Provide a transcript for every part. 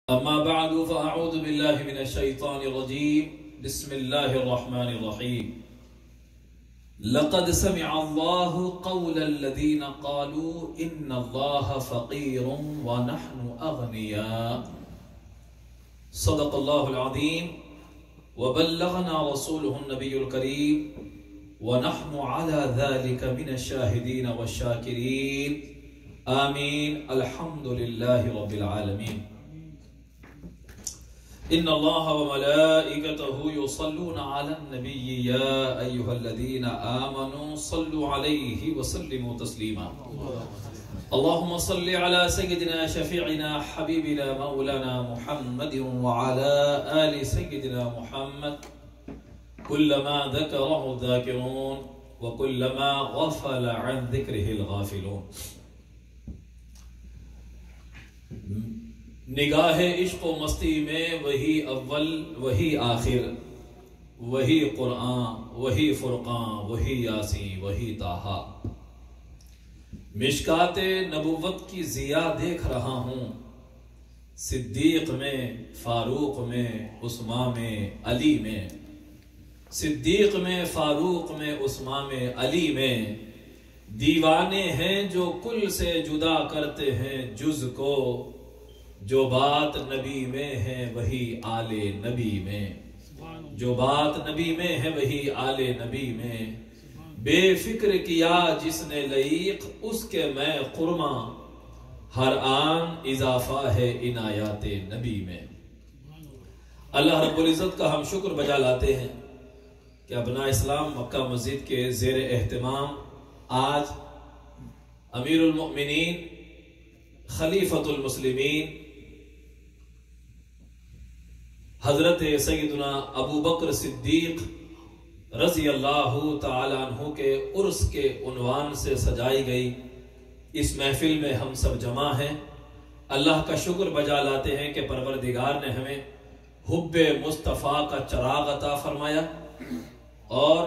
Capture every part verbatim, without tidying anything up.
أما بعد فأعوذ بالله من الشيطان الرجيم بسم الله الرحمن الرحيم لقد سمع الله قول الذين قالوا إن الله فقير ونحن أغنياء صدق الله العظيم وبلغنا رسوله النبي الكريم ونحن على ذلك من الشاهدين والشاكرين آمين الحمد لله رب العالمين إن الله وملائكته يصلون على النبي يا أيها الذين آمنوا صلوا عليه وسلموا تسليما اللهم صل على سيدنا شفيعنا حبيبنا مولانا محمد وعلى آل سيدنا محمد كلما ذكره الذاكرون وكلما غفل عن ذكره الغافلون. نگاہ عشق و مستی میں وہی اول وہی آخر وہی قرآن وہی فرقان وہی یاسین وہی طٰہٰ. مشکات نبوت کی ضیاء دیکھ رہا ہوں، صدیق میں، فاروق میں، عثمان میں، علی میں. صدیق میں، فاروق میں، عثمان میں، علی میں. دیوانے ہیں جو کل سے جدا کرتے ہیں جز کو، جو بات نبی میں ہے وہی آل نبی میں. جو بات نبی میں ہے وہی آل نبی میں. بے فکر کیا جس نے لعیق اس کے میں قرما، ہر آن اضافہ ہے عنایات نبی میں. اللہ رب العزت کا ہم شکر بجا لاتے ہیں کہ ابناء اسلام مکہ مسجد کے زیر اہتمام آج امیر المؤمنین خلیفۃ المسلمین حضرت سیدنا ابو بکر صدیق رضی اللہ تعالی عنہ کے عرس کے عنوان سے سجائی گئی اس محفل میں ہم سب جمع ہیں. اللہ کا شکر بجا لاتے ہیں کہ پروردگار نے ہمیں حب مصطفیٰ کا چراغ عطا فرمایا اور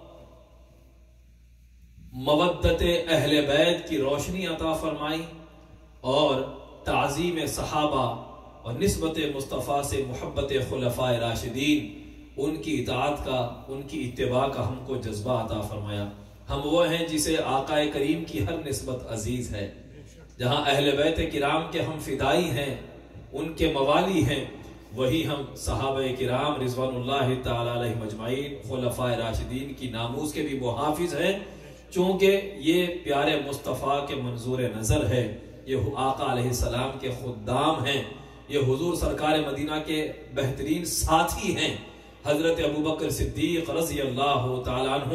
مودت اہل بیت کی روشنی عطا فرمائی اور تعظیم صحابہ اور نسبت مصطفیٰ سے محبت خلفائے راشدین، ان کی اطاعت کا، ان کی اتباع کا ہم کو جذبہ عطا فرمایا. ہم وہ ہیں جسے آقا کریم کی ہر نسبت عزیز ہے. جہاں اہل بیت کرام کے ہم فدائی ہیں، ان کے موالی ہیں، وہی ہم صحابہ کرام رضوان اللہ تعالی علیہ مجمعین خلفائے راشدین کی ناموس کے بھی محافظ ہیں. چونکہ یہ پیارے مصطفیٰ کے منظور نظر ہے، یہ آقا علیہ السلام کے خدام ہیں، یہ حضور سرکار مدینہ کے بہترین ساتھی ہیں. حضرت ابوبکر صدیق رضی اللہ تعالیٰ عنہ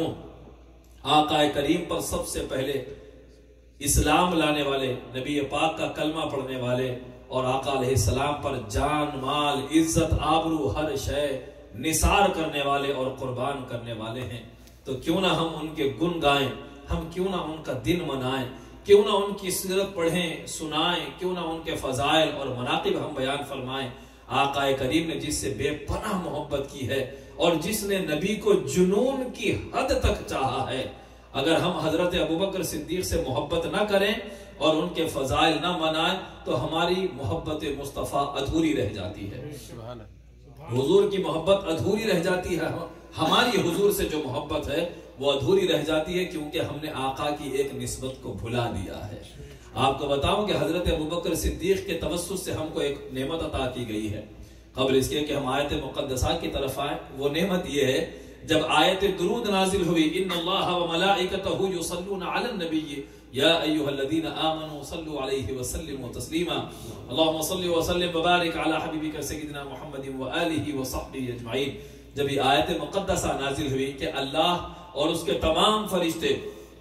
آقا کریم پر سب سے پہلے اسلام لانے والے، نبی پاک کا کلمہ پڑھنے والے اور آقا علیہ السلام پر جان مال عزت آبرو ہر شے نثار کرنے والے اور قربان کرنے والے ہیں. تو کیوں نہ ہم ان کے گن گائیں، ہم کیوں نہ ان کا دن منائیں، کیوں نہ ان کی سیرت پڑھیں سنائیں، کیوں نہ ان کے فضائل اور مناقب ہم بیان فرمائیں. آقا کریم نے جس سے بے پناہ محبت کی ہے اور جس نے نبی کو جنون کی حد تک چاہا ہے، اگر ہم حضرت ابوبکر صدیق سے محبت نہ کریں اور ان کے فضائل نہ منائیں تو ہماری محبت مصطفیٰ ادھوری رہ جاتی ہے. حضور کی محبت ادھوری رہ جاتی ہے. ہماری حضور سے جو محبت ہے وہ ادھوری رہ جاتی ہے کیونکہ ہم نے آقا کی ایک نسبت کو بھلا دیا ہے. آپ کو بتاؤں کہ حضرت ابوبکر صدیق کے توسط سے ہم کو ایک نعمت عطا کی گئی ہے. قبل اس کے کہ ہم آیت مقدسہ کی طرف آئیں، وہ نعمت یہ ہے جب آیت درود نازل ہوئی، ان اللہ وملائکتہ یصلون علی النبی یا ایھا الذین آمنوا صلوا علیہ وسلموا تسلیما اللہم صل وسلم وبارک علی حبیبک سیدنا محمد وآلہ وصحبہ اجمعین. جب یہ آیت مقدسہ نازل ہوئی کہ اللہ اور اس کے تمام فرشتے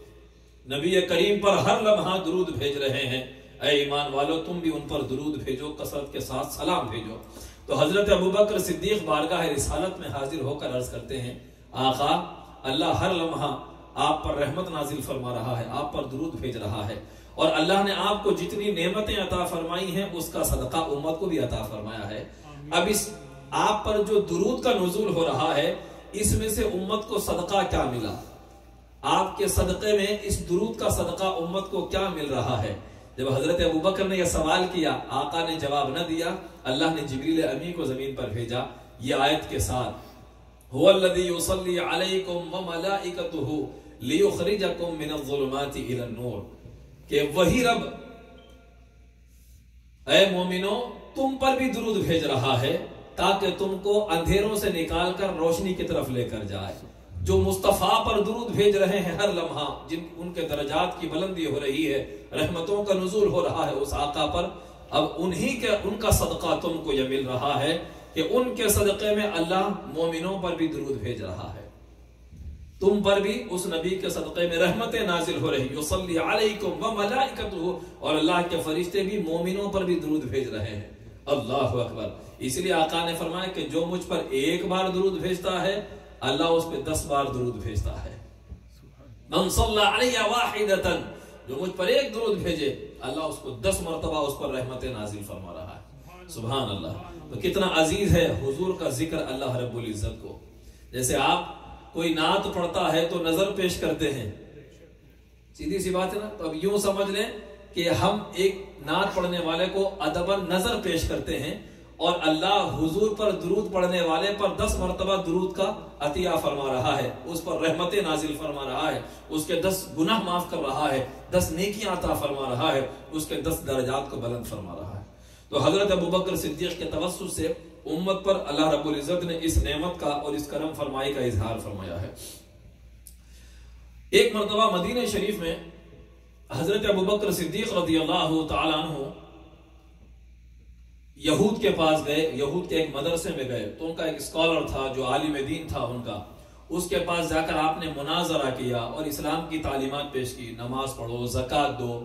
نبی کریم پر ہر لمحہ درود بھیج رہے ہیں، اے ایمان والو تم بھی ان پر درود بھیجو، کثرت کے ساتھ سلام بھیجو. تو حضرت ابوبکر صدیق بارگاہ رسالت میں حاضر ہو کر عرض کرتے ہیں، آقا اللہ ہر لمحہ آپ پر رحمت نازل فرما رہا ہے، آپ پر درود بھیج رہا ہے، اور اللہ نے آپ کو جتنی نعمتیں عطا فرمائی ہیں اس کا صدقہ امت کو بھی عطا فرمایا ہے. اب اس آپ پر جو درود کا نزول ہو رہا ہے اس میں سے امت کو صدقہ کیا ملا؟ آپ کے صدقے میں اس درود کا صدقہ امت کو کیا مل رہا ہے؟ جب حضرت ابوبکر نے یہ سوال کیا، آقا نے جواب نہ دیا، اللہ نے جبریل امی کو زمین پر بھیجا یہ آیت کے ساتھ، هو الذی یصلی علیکم وملائکتہ لیخرجکم من الظلمات الی النور، کہ وہی رب اے مومنو تم پر بھی درود بھیج رہا ہے تاکہ تم کو اندھیروں سے نکال کر روشنی کی طرف لے کر جائے۔ جو مصطفیٰ پر درود بھیج رہے ہیں ہر لمحہ، جن ان کے درجات کی بلندی ہو رہی ہے، رحمتوں کا نزول ہو رہا ہے اس آقا پر، اب انہی کے ان کا صدقہ تم کو یہ مل رہا ہے کہ ان کے صدقے میں اللہ مومنوں پر بھی درود بھیج رہا ہے، تم پر بھی اس نبی کے صدقے میں رحمتیں نازل ہو رہی، یصلی علیکم وملائکتہ، اور اللہ کے فرشتے بھی مومنوں پر بھی درود بھیج رہے ہیں۔ اللہ اکبر۔ اس لیے آقا نے فرمایا کہ جو مجھ پر ایک بار درود بھیجتا ہے اللہ اس پہ دس بار درود بھیجتا ہے۔ من صلی علی واحدۃ، جو مجھ پر ایک درود بھیجے اللہ اس کو دس مرتبہ اس پر رحمت نازل فرما رہا ہے۔ سبحان اللہ۔ تو کتنا عزیز ہے حضور کا ذکر اللہ رب العزت کو۔ جیسے آپ کوئی نعت پڑھتا ہے تو نظر پیش کرتے ہیں، سیدھی سی بات ہے نا، تو اب یوں سمجھ لیں کہ ہم ایک نعت پڑھنے والے کو ادباً نظر پیش کرتے ہیں، اور اللہ حضور پر درود پڑھنے والے پر دس مرتبہ درود کا عطیہ فرما رہا ہے، اس پر رحمت نازل فرما رہا ہے، اس کے دس گناہ معاف کر رہا ہے، دس نیکیاں عطا فرما رہا ہے، اس کے دس درجات کو بلند فرما رہا ہے۔ تو حضرت ابوبکر صدیق کے توسط سے امت پر اللہ رب العزت نے اس نعمت کا اور اس کرم فرمائی کا اظہار فرمایا ہے۔ ایک مرتبہ مدینہ شریف میں حضرت ابوبکر صدیق رضی اللہ تعالی عنہ یہود کے پاس گئے، یہود کے ایک مدرسے میں گئے، تو ان کا ایک اسکالر تھا جو عالم دین تھا ان کا، اس کے پاس جا کر آپ نے مناظرہ کیا اور اسلام کی تعلیمات پیش کی، نماز پڑھو، زکوٰۃ دو،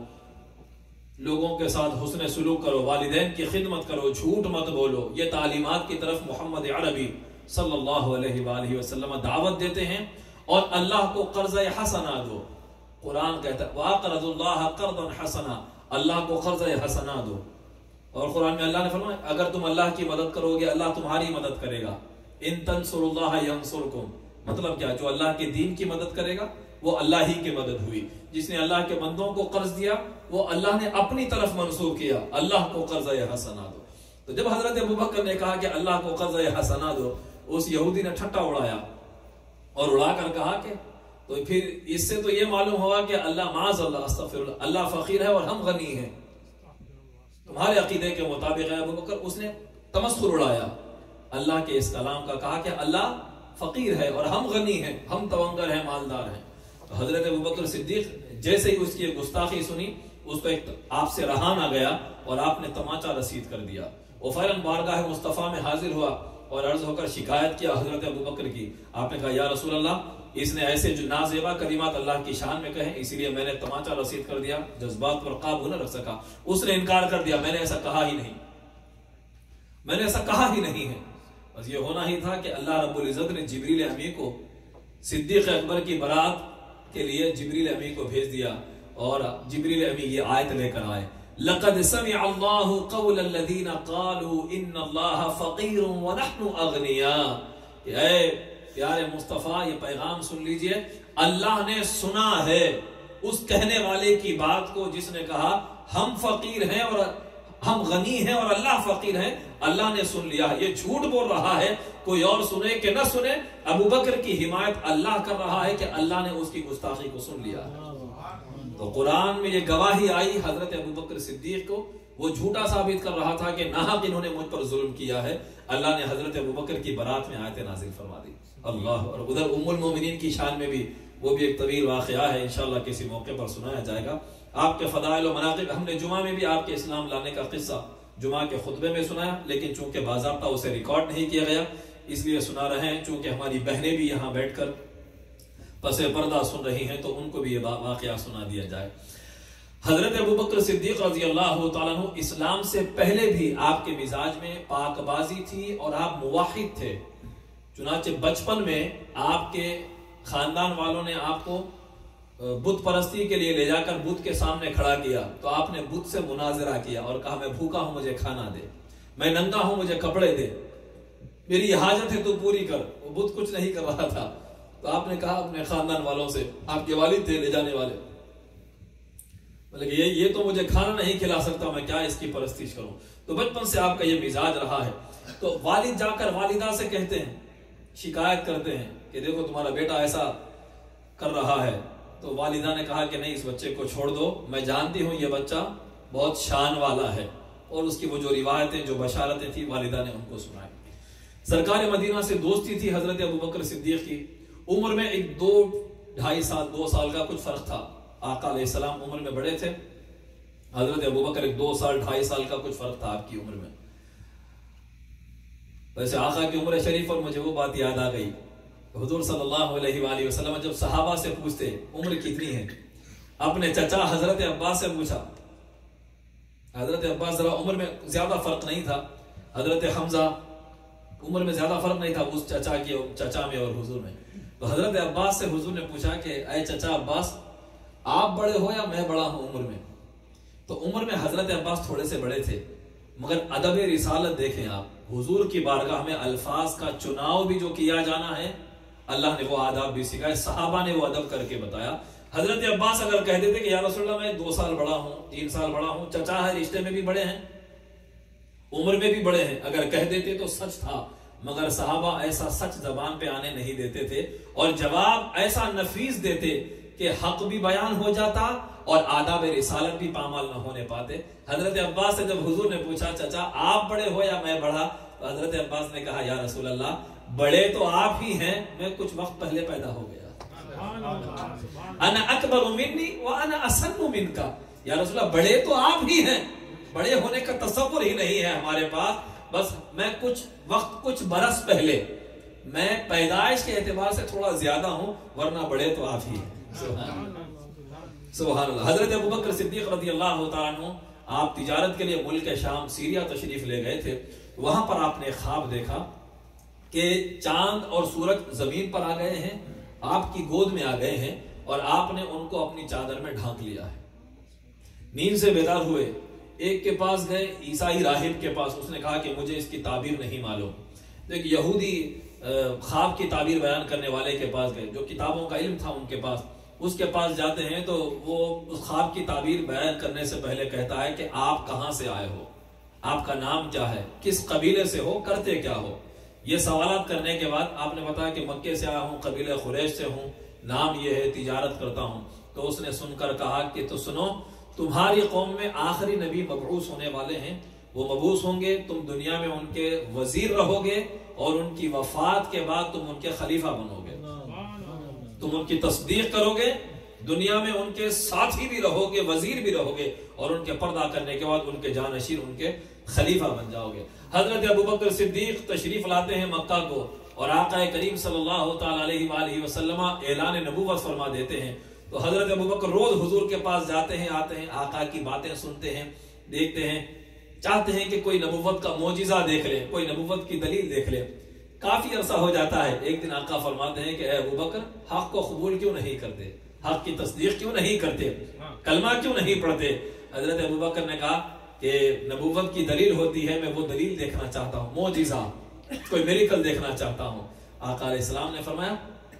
لوگوں کے ساتھ حسن سلوک کرو، والدین کی خدمت کرو، جھوٹ مت بولو، یہ تعلیمات کی طرف محمد عربی صلی اللہ علیہ وآلہ وسلم دعوت دیتے ہیں، اور اللہ کو قرض حسنہ دو۔ قرآن کہتا ہے وَأَقْرَضُوا اللَّهَ قَرْضًا حَسَنًا، اللہ کو قرض حسنہ دو، اور قرآن میں اللہ نے فرمایا اگر تم اللہ کی مدد کرو گے اللہ تمہاری مدد کرے گا، ان تنصروا اللہ ینصرکم، مطلب کیا، جو اللہ کے دین کی مدد کرے گا وہ اللہ ہی کی مدد ہوئی، جس نے اللہ کے بندوں کو قرض دیا وہ اللہ نے اپنی طرف منسوخ کیا، اللہ کو قرض حسنہ دو۔ تو جب حضرت ابوبکر نے کہا کہ اللہ کو قرض حسنہ دو، اس یہودی نے ٹھٹا اڑایا اور اڑا کر کہا کہ تو پھر اس سے تو یہ معلوم ہوا کہ اللہ معاذ اللہ استغفر اللہ، اللہ فقیر ہے اور ہم غنی ہیں، تمہارے عقیدے کے مطابق ہے ابوبکر۔ اس نے تمسخر اڑایا اللہ کے اس کلام کا، کہا کہ اللہ فقیر ہے اور ہم غنی ہیں، ہم تونگر ہیں، مالدار ہیں۔ تو حضرت ابوبکر صدیق جیسے ہی اس کی گستاخی سنی، اس کو ایک آپ سے رہا نہ گیا اور آپ نے تماچا رسید کر دیا، وہ فوراً بارگاہ مصطفیٰ میں حاضر ہوا اور عرض ہو کر شکایت کیا حضرت ابوبکر کی۔ آپ نے کہا یا رسول اللہ، اس نے ایسے جو نازیبا کلمات اللہ کی شان میں کہیں، اسی لیے میں نے تماچا رسید کر دیا، جذبات پر قابو نہ رکھ سکا۔ اس نے انکار کر دیا، میں نے ایسا کہا ہی نہیں، میں نے ایسا کہا ہی نہیں ہے۔ بس یہ ہونا ہی تھا کہ اللہ رب العزت نے جبریل امی کو صدیق اکبر کی برات کے لیے جبریل امی کو بھیج دیا، اور جبریل امی یہ آیت لے کر آئے، لقد سمع اللہ قول الذین قالوا ان اللہ فقیر ونحن اغنیاء۔ اے پیارے مصطفیٰ یہ پیغام سن لیجئے، اللہ نے سنا ہے اس کہنے والے کی بات کو جس نے کہا ہم فقیر ہیں اور ہم غنی ہیں اور اللہ فقیر ہیں، اللہ نے سن لیا۔ یہ جھوٹ بول رہا ہے، کوئی اور سنے کہ نہ سنے، ابوبکر کی حمایت اللہ کر رہا ہے کہ اللہ نے اس کی گستاخی کو سن لیا۔ تو قرآن میں یہ گواہی آئی حضرت ابوبکر صدیق کو، وہ جھوٹا ثابت کر رہا تھا کہ ناحق انہوں نے مجھ پر ظلم کیا ہے، اللہ نے حضرت ابوبکر کی برات میں آیت نازل فرما دی۔ اللہ، اور ادھر ام المومنین کی شان میں بھی وہ بھی ایک طویل واقعہ ہے، انشاءاللہ کسی موقع پر سنایا جائے گا۔ آپ کے فضائل و مناقب، ہم نے جمعہ میں بھی آپ کے اسلام لانے کا قصہ جمعہ کے خطبے میں سنایا، لیکن چونکہ باضابطہ اسے ریکارڈ نہیں کیا گیا اس لیے سنا رہے ہیں، چونکہ ہماری بہنیں بھی یہاں بیٹھ کر پس پردہ سن رہی ہیں تو ان کو بھی یہ واقعہ سنا دیا جائے۔ حضرت ابوبکر صدیق رضی اللہ تعالیٰ عنہ اسلام سے پہلے بھی آپ کے مزاج میں پاک بازی تھی اور آپ موحد تھے، چنانچہ بچپن میں آپ کے خاندان والوں نے آپ کو بت پرستی کے لیے لے جا کر بت کے سامنے کھڑا کیا، تو آپ نے بت سے مناظرہ کیا اور کہا میں بھوکا ہوں مجھے کھانا دے، میں ننگا ہوں مجھے کپڑے دے، میری یہ حاجت ہے تو پوری کر۔ وہ بت کچھ نہیں کر رہا تھا، تو آپ نے کہا اپنے خاندان والوں سے، آپ کے والد تھے لے جانے والے، بولے کہ یہ یہ تو مجھے کھانا نہیں کھلا سکتا، میں کیا اس کی پرستش کروں. تو بچپن سے آپ کا یہ مزاج رہا ہے. تو والد جا کر والدہ سے کہتے ہیں، شکایت کرتے ہیں کہ دیکھو تمہارا بیٹا ایسا کر رہا ہے. تو والدہ نے کہا کہ نہیں، اس بچے کو چھوڑ دو، میں جانتی ہوں یہ بچہ بہت شان والا ہے. اور اس کی وہ جو روایتیں، جو بشارتیں تھی، والدہ نے ان کو سنائی. سرکار مدینہ سے دوستی تھی حضرت ابوبکر صدیق کی. عمر میں ایک دو ڈھائی سال دو سال کا کچھ فرق تھا. آقا علیہ السلام عمر میں بڑے تھے، حضرت ابوبکر ایک دو سال ڈھائی سال کا کچھ فرق تھا آپ کی عمر میں. ویسے آقا کی عمر شریف اور مجھے وہ بات یاد آ گئی، حضور صلی اللہ علیہ وآلہ وسلم جب صحابہ سے پوچھتے عمر کتنی ہے، اپنے چچا حضرت عباس سے پوچھا. حضرت عباس ذرا عمر میں زیادہ فرق نہیں تھا، حضرت حمزہ عمر میں زیادہ فرق نہیں تھا اس چچا کے چچا میں اور حضور میں. تو حضرت عباس سے حضور نے پوچھا کہ اے چچا عباس، آپ بڑے ہو یا میں بڑا ہوں عمر میں؟ تو عمر میں حضرت عباس تھوڑے سے بڑے تھے، مگر ادب رسالت دیکھیں آپ، حضور کی بارگاہ میں الفاظ کا چناؤ بھی جو کیا جانا ہے، اللہ نے وہ آداب بھی سکھائے، صحابہ نے وہ ادب کر کے بتایا. حضرت عباس اگر کہہ دیتے کہ یا رسول اللہ میں دو سال بڑا ہوں، تین سال بڑا ہوں، چچا ہے رشتے میں بھی بڑے ہیں، عمر میں بھی بڑے ہیں، اگر کہہ دیتے تو سچ تھا. مگر صحابہ ایسا سچ زبان پہ آنے نہیں دیتے تھے، اور جواب ایسا نفیس دیتے کہ حق بھی بیان ہو جاتا اور آداب رسالت بھی پامال نہ ہونے پاتے. حضرت عباس سے جب حضور نے پوچھا چچا آپ بڑے ہو یا میں بڑا، تو حضرت عباس نے کہا یا رسول اللہ بڑے تو آپ ہی ہیں، میں کچھ وقت پہلے پیدا ہو گیا. انا اکبر منی وانا اسن منکا، یا رسول اللہ بڑے تو آپ ہی ہیں، بڑے ہونے کا تصور ہی نہیں ہے ہمارے پاس، بس میں کچھ وقت کچھ برس پہلے، میں پیدائش کے اعتبار سے تھوڑا زیادہ ہوں، ورنہ بڑے تو آپ ہی ہیں. سبحان اللہ. حضرت ابوبکر صدیق رضی اللہ تعالیٰ عنہ آپ تجارت کے لیے ملک شام سیریا تشریف لے گئے تھے. وہاں پر آپ نے خواب دیکھا کہ چاند اور سورج زمین پر آ گئے ہیں، آپ کی گود میں آ گئے ہیں، اور آپ نے ان کو اپنی چادر میں ڈھانک لیا ہے. نیند سے بیدار ہوئے، ایک کے پاس گئے، عیسائی راہب کے پاس، اس نے کہا کہ مجھے اس کی تعبیر نہیں معلوم. تو ایک یہودی خواب کی تعبیر بیان کرنے والے کے پاس گئے، جو کتابوں کا علم تھا ان کے پاس. اس کے پاس جاتے ہیں تو وہ اس خواب کی تعبیر بیان کرنے سے پہلے کہتا ہے کہ آپ کہاں سے آئے ہو، آپ کا نام کیا ہے، کس قبیلے سے ہو، کرتے کیا ہو. یہ سوالات کرنے کے بعد آپ نے بتایا کہ مکے سے آیا ہوں، قبیلہ قریش سے ہوں، نام یہ ہے، تجارت کرتا ہوں. تو اس نے سن کر کہا کہ تو سنو، تمہاری قوم میں آخری نبی مبعوث ہونے والے ہیں، وہ مبعوث ہوں گے، تم دنیا میں ان کے وزیر رہو گے، اور ان کی وفات کے بعد تم ان کے خلیفہ بنو گے، تم ان کی تصدیق کرو گے، دنیا میں ان کے ساتھی بھی رہو گے، وزیر بھی رہو گے، اور ان کے پردہ کرنے کے بعد ان کے جانشین، ان کے خلیفہ بن جاؤ گے. حضرت ابوبکر صدیق تشریف لاتے ہیں مکہ کو، اور آقا کریم صلی اللہ تعالی علیہ وآلہ وسلم اعلان نبوت فرما دیتے ہیں. تو حضرت ابوبکر روز حضور کے پاس جاتے ہیں، آتے ہیں، آقا کی باتیں سنتے ہیں، دیکھتے ہیں، چاہتے ہیں کہ کوئی نبوت کا معجزہ دیکھ لے، کوئی نبوت کی دلیل دیکھ لے. کافی عرصہ ہو جاتا ہے. ایک دن آقا فرماتے ہیں کہ اے ابوبکر، حق کو قبول کیوں نہیں کرتے، حق کی تصدیق کیوں نہیں کرتے، کلمہ کیوں نہیں پڑھتے؟ حضرت ابوبکر نے کہا کہ نبوت کی دلیل ہوتی ہے، میں وہ دلیل دیکھنا چاہتا ہوں، معجزہ، کوئی میریکل دیکھنا چاہتا ہوں. آقا علیہ السلام نے فرمایا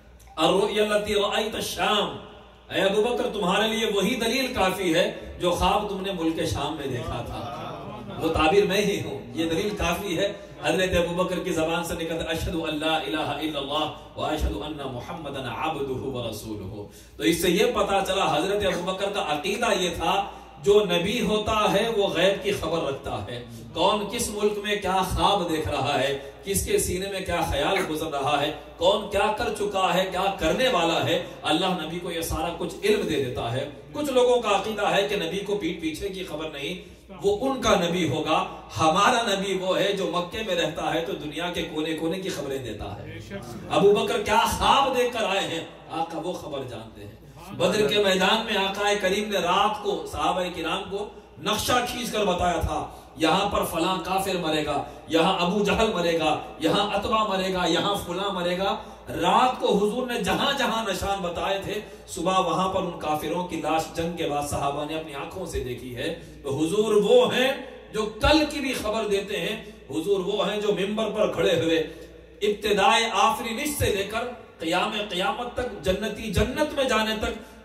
الرؤیا التي رأيت الشام، اے ابوبکر تمہارے لیے وہی دلیل کافی ہے جو خواب تم نے ملک شام میں دیکھا تھا، وہ تعبیر میں ہی ہوں، یہ دلیل کافی ہے. حضرت ابوبکر کی زبان سے نکلتا اشہد ان لا الہ الا اللہ واشہد ان محمدا عبدہ ورسولہ. تو اس سے یہ پتا چلا حضرت ابوبکر کا عقیدہ یہ تھا جو نبی ہوتا ہے وہ غیب کی خبر رکھتا ہے، کون کس ملک میں کیا خواب دیکھ رہا ہے، کس کے سینے میں کیا خیال گزر رہا ہے، کون کیا کر چکا ہے، کیا کرنے والا ہے، اللہ نبی کو یہ سارا کچھ علم دے دیتا ہے. کچھ لوگوں کا عقیدہ ہے کہ نبی کو پیٹ پیچھے کی خبر نہیں، وہ ان کا نبی ہوگا. ہمارا نبی وہ ہے جو مکے میں رہتا ہے تو دنیا کے کونے کونے کی خبریں دیتا ہے. ابو بکر کیا خواب دیکھ کر آئے ہیں، آقا وہ خبر جانتے ہیں. بدر کے میدان میں آقا کریم نے رات کو صحابہ کرام کو نقشہ کھینچ کر بتایا تھا، یہاں پر فلاں کافر مرے گا، یہاں ابو جہل مرے گا، یہاں عتبہ مرے گا، یہاں فلاں مرے گا. رات کو حضور نے جہاں جہاں نشان بتائے تھے، صبح وہاں پر ان کافروں کی لاش جنگ کے بعد صحابہ نے اپنی آنکھوں سے دیکھی ہے. تو حضور وہ ہیں جو کل کی بھی خبر دیتے ہیں، حضور وہ ہیں جو منبر پر کھڑے ہوئے ابتدائے آفرینش سے لے کر قیام قیامت تک، جنتی جنت میں جانے تک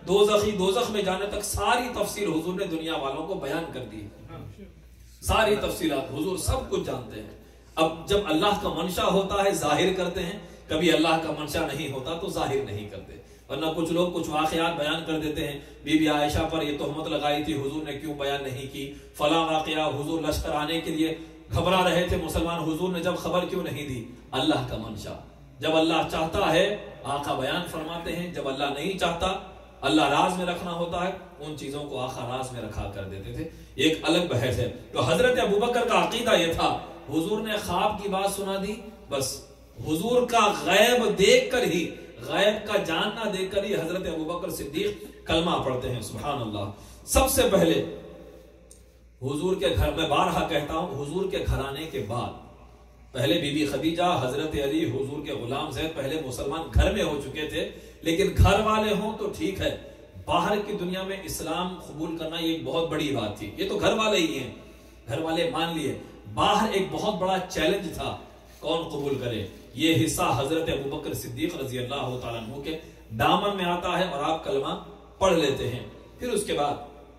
دوزخی دوزخ میں جانے تک ساری تفصیل حضور نے دنیا والوں کو بیان کر دی، ساری تفصیلات حضور سب کچھ جانتے ہیں۔ اب جب اللہ کا منشا ہوتا ہے ظاہر کرتے ہیں، کبھی اللہ کا منشا نہیں ہوتا تو ظاہر نہیں کرتے، ورنہ کچھ لوگ کچھ واقعات بیان کر دیتے ہیں، بی بی عائشہ پر یہ تہمت لگائی تھی، حضور نے کیوں بیان نہیں کی، فلاں واقعہ، حضور لشکر آنے کے لیے گھبرا رہے تھے مسلمان، حضور نے جب خبر کیوں نہیں دی؟ اللہ کا منشا، جب اللہ چاہتا ہے آقا بیان فرماتے ہیں، جب اللہ نہیں چاہتا، اللہ راز میں رکھنا ہوتا ہے، ان چیزوں کو آقا راز میں رکھا کر دیتے تھے۔ ایک الگ بحث ہے۔ تو حضرت ابوبکر کا عقیدہ یہ تھا، حضور نے خواب کی بات سنا دی، بس حضور کا غیب دیکھ کر ہی، غیب کا جاننا دیکھ کر ہی حضرت ابوبکر صدیق کلمہ پڑھتے ہیں۔ سبحان اللہ۔ سب سے پہلے حضور کے گھر میں، بارہا کہتا ہوں، حضور کے گھرانے کے بعد پہلے بی بی خدیجہ، حضرت علی، حضور کے غلام زید پہلے مسلمان گھر میں ہو چکے تھے، لیکن گھر والے ہوں تو ٹھیک ہے، باہر کی دنیا میں اسلام قبول کرنا یہ ایک بہت بڑی بات تھی۔ یہ تو گھر والے ہی ہیں، گھر والے مان لیے، باہر ایک بہت بڑا چیلنج تھا، کون قبول کرے؟ یہ حصہ حضرت ابوبکر صدیق رضی اللہ تعالیٰ عنہ کے دامن میں آتا ہے اور آپ کلمہ پڑھ لیتے ہیں۔ پھر اس کے بعد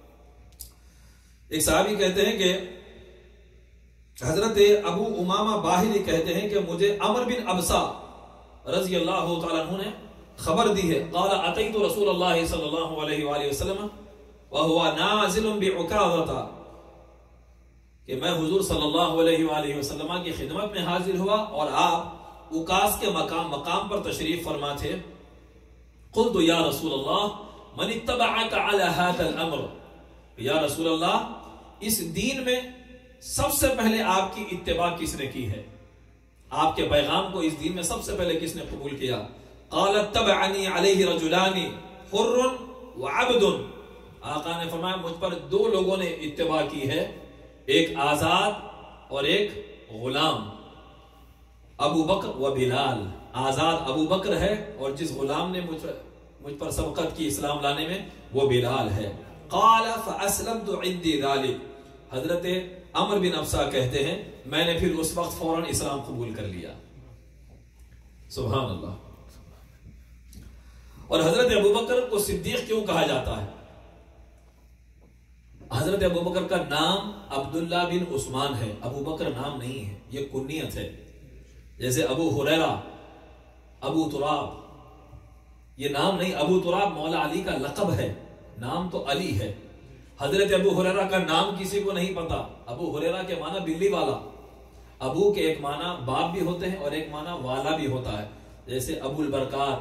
ایک صحابی کہتے ہیں کہ حضرت ابو امامہ باہلی کہتے ہیں کہ مجھے عمر بن ابسا رضی اللہ تعالیٰ عنہ نے خبر دی ہے، قال اتیت رسول اللہ صلی اللہ علیہ وآلہ وسلم وهو نازل بعکاظہ، کہ میں حضور صلی اللہ علیہ وآلہ وسلم کی خدمت میں حاضر ہوا اور آپ عکاظ کے مقام مقام پر تشریف فرما تھے۔ قلت یا رسول اللہ من اتبعک علی هذا الامر، یا رسول اللہ اس دین میں سب سے پہلے آپ کی اتباع کس نے کی ہے؟ آپ کے پیغام کو اس دین میں سب سے پہلے کس نے قبول کیا؟ قال اتبعنی علیہ رجلان حر وعبد، آقا نے فرمایا مجھ پر دو لوگوں نے اتباع کی ہے، ایک آزاد اور ایک غلام، ابو بکر و بلال۔ آزاد ابو بکر ہے اور جس غلام نے مجھ پر, مجھ پر سبقت کی اسلام لانے میں وہ بلال ہے۔ قال فاسلمت عندي ذلك، حضرت عمر بن ابسا کہتے ہیں میں نے پھر اس وقت فوراً اسلام قبول کر لیا۔ سبحان اللہ۔ اور حضرت ابوبکر کو صدیق کیوں کہا جاتا ہے؟ حضرت ابوبکر کا نام عبداللہ بن عثمان ہے، ابوبکر نام نہیں ہے، یہ کنیت ہے، جیسے ابو ہریرہ، ابو تراب، یہ نام نہیں، ابو تراب مولا علی کا لقب ہے، نام تو علی ہے۔ حضرت ابو ہریرہ کا نام کسی کو نہیں پتا۔ ابو ہریرہ کے معنی بلی والا، ابو کے ایک معنی باپ بھی ہوتے ہیں اور ایک معنی والا بھی ہوتا ہے، جیسے ابو البرکات،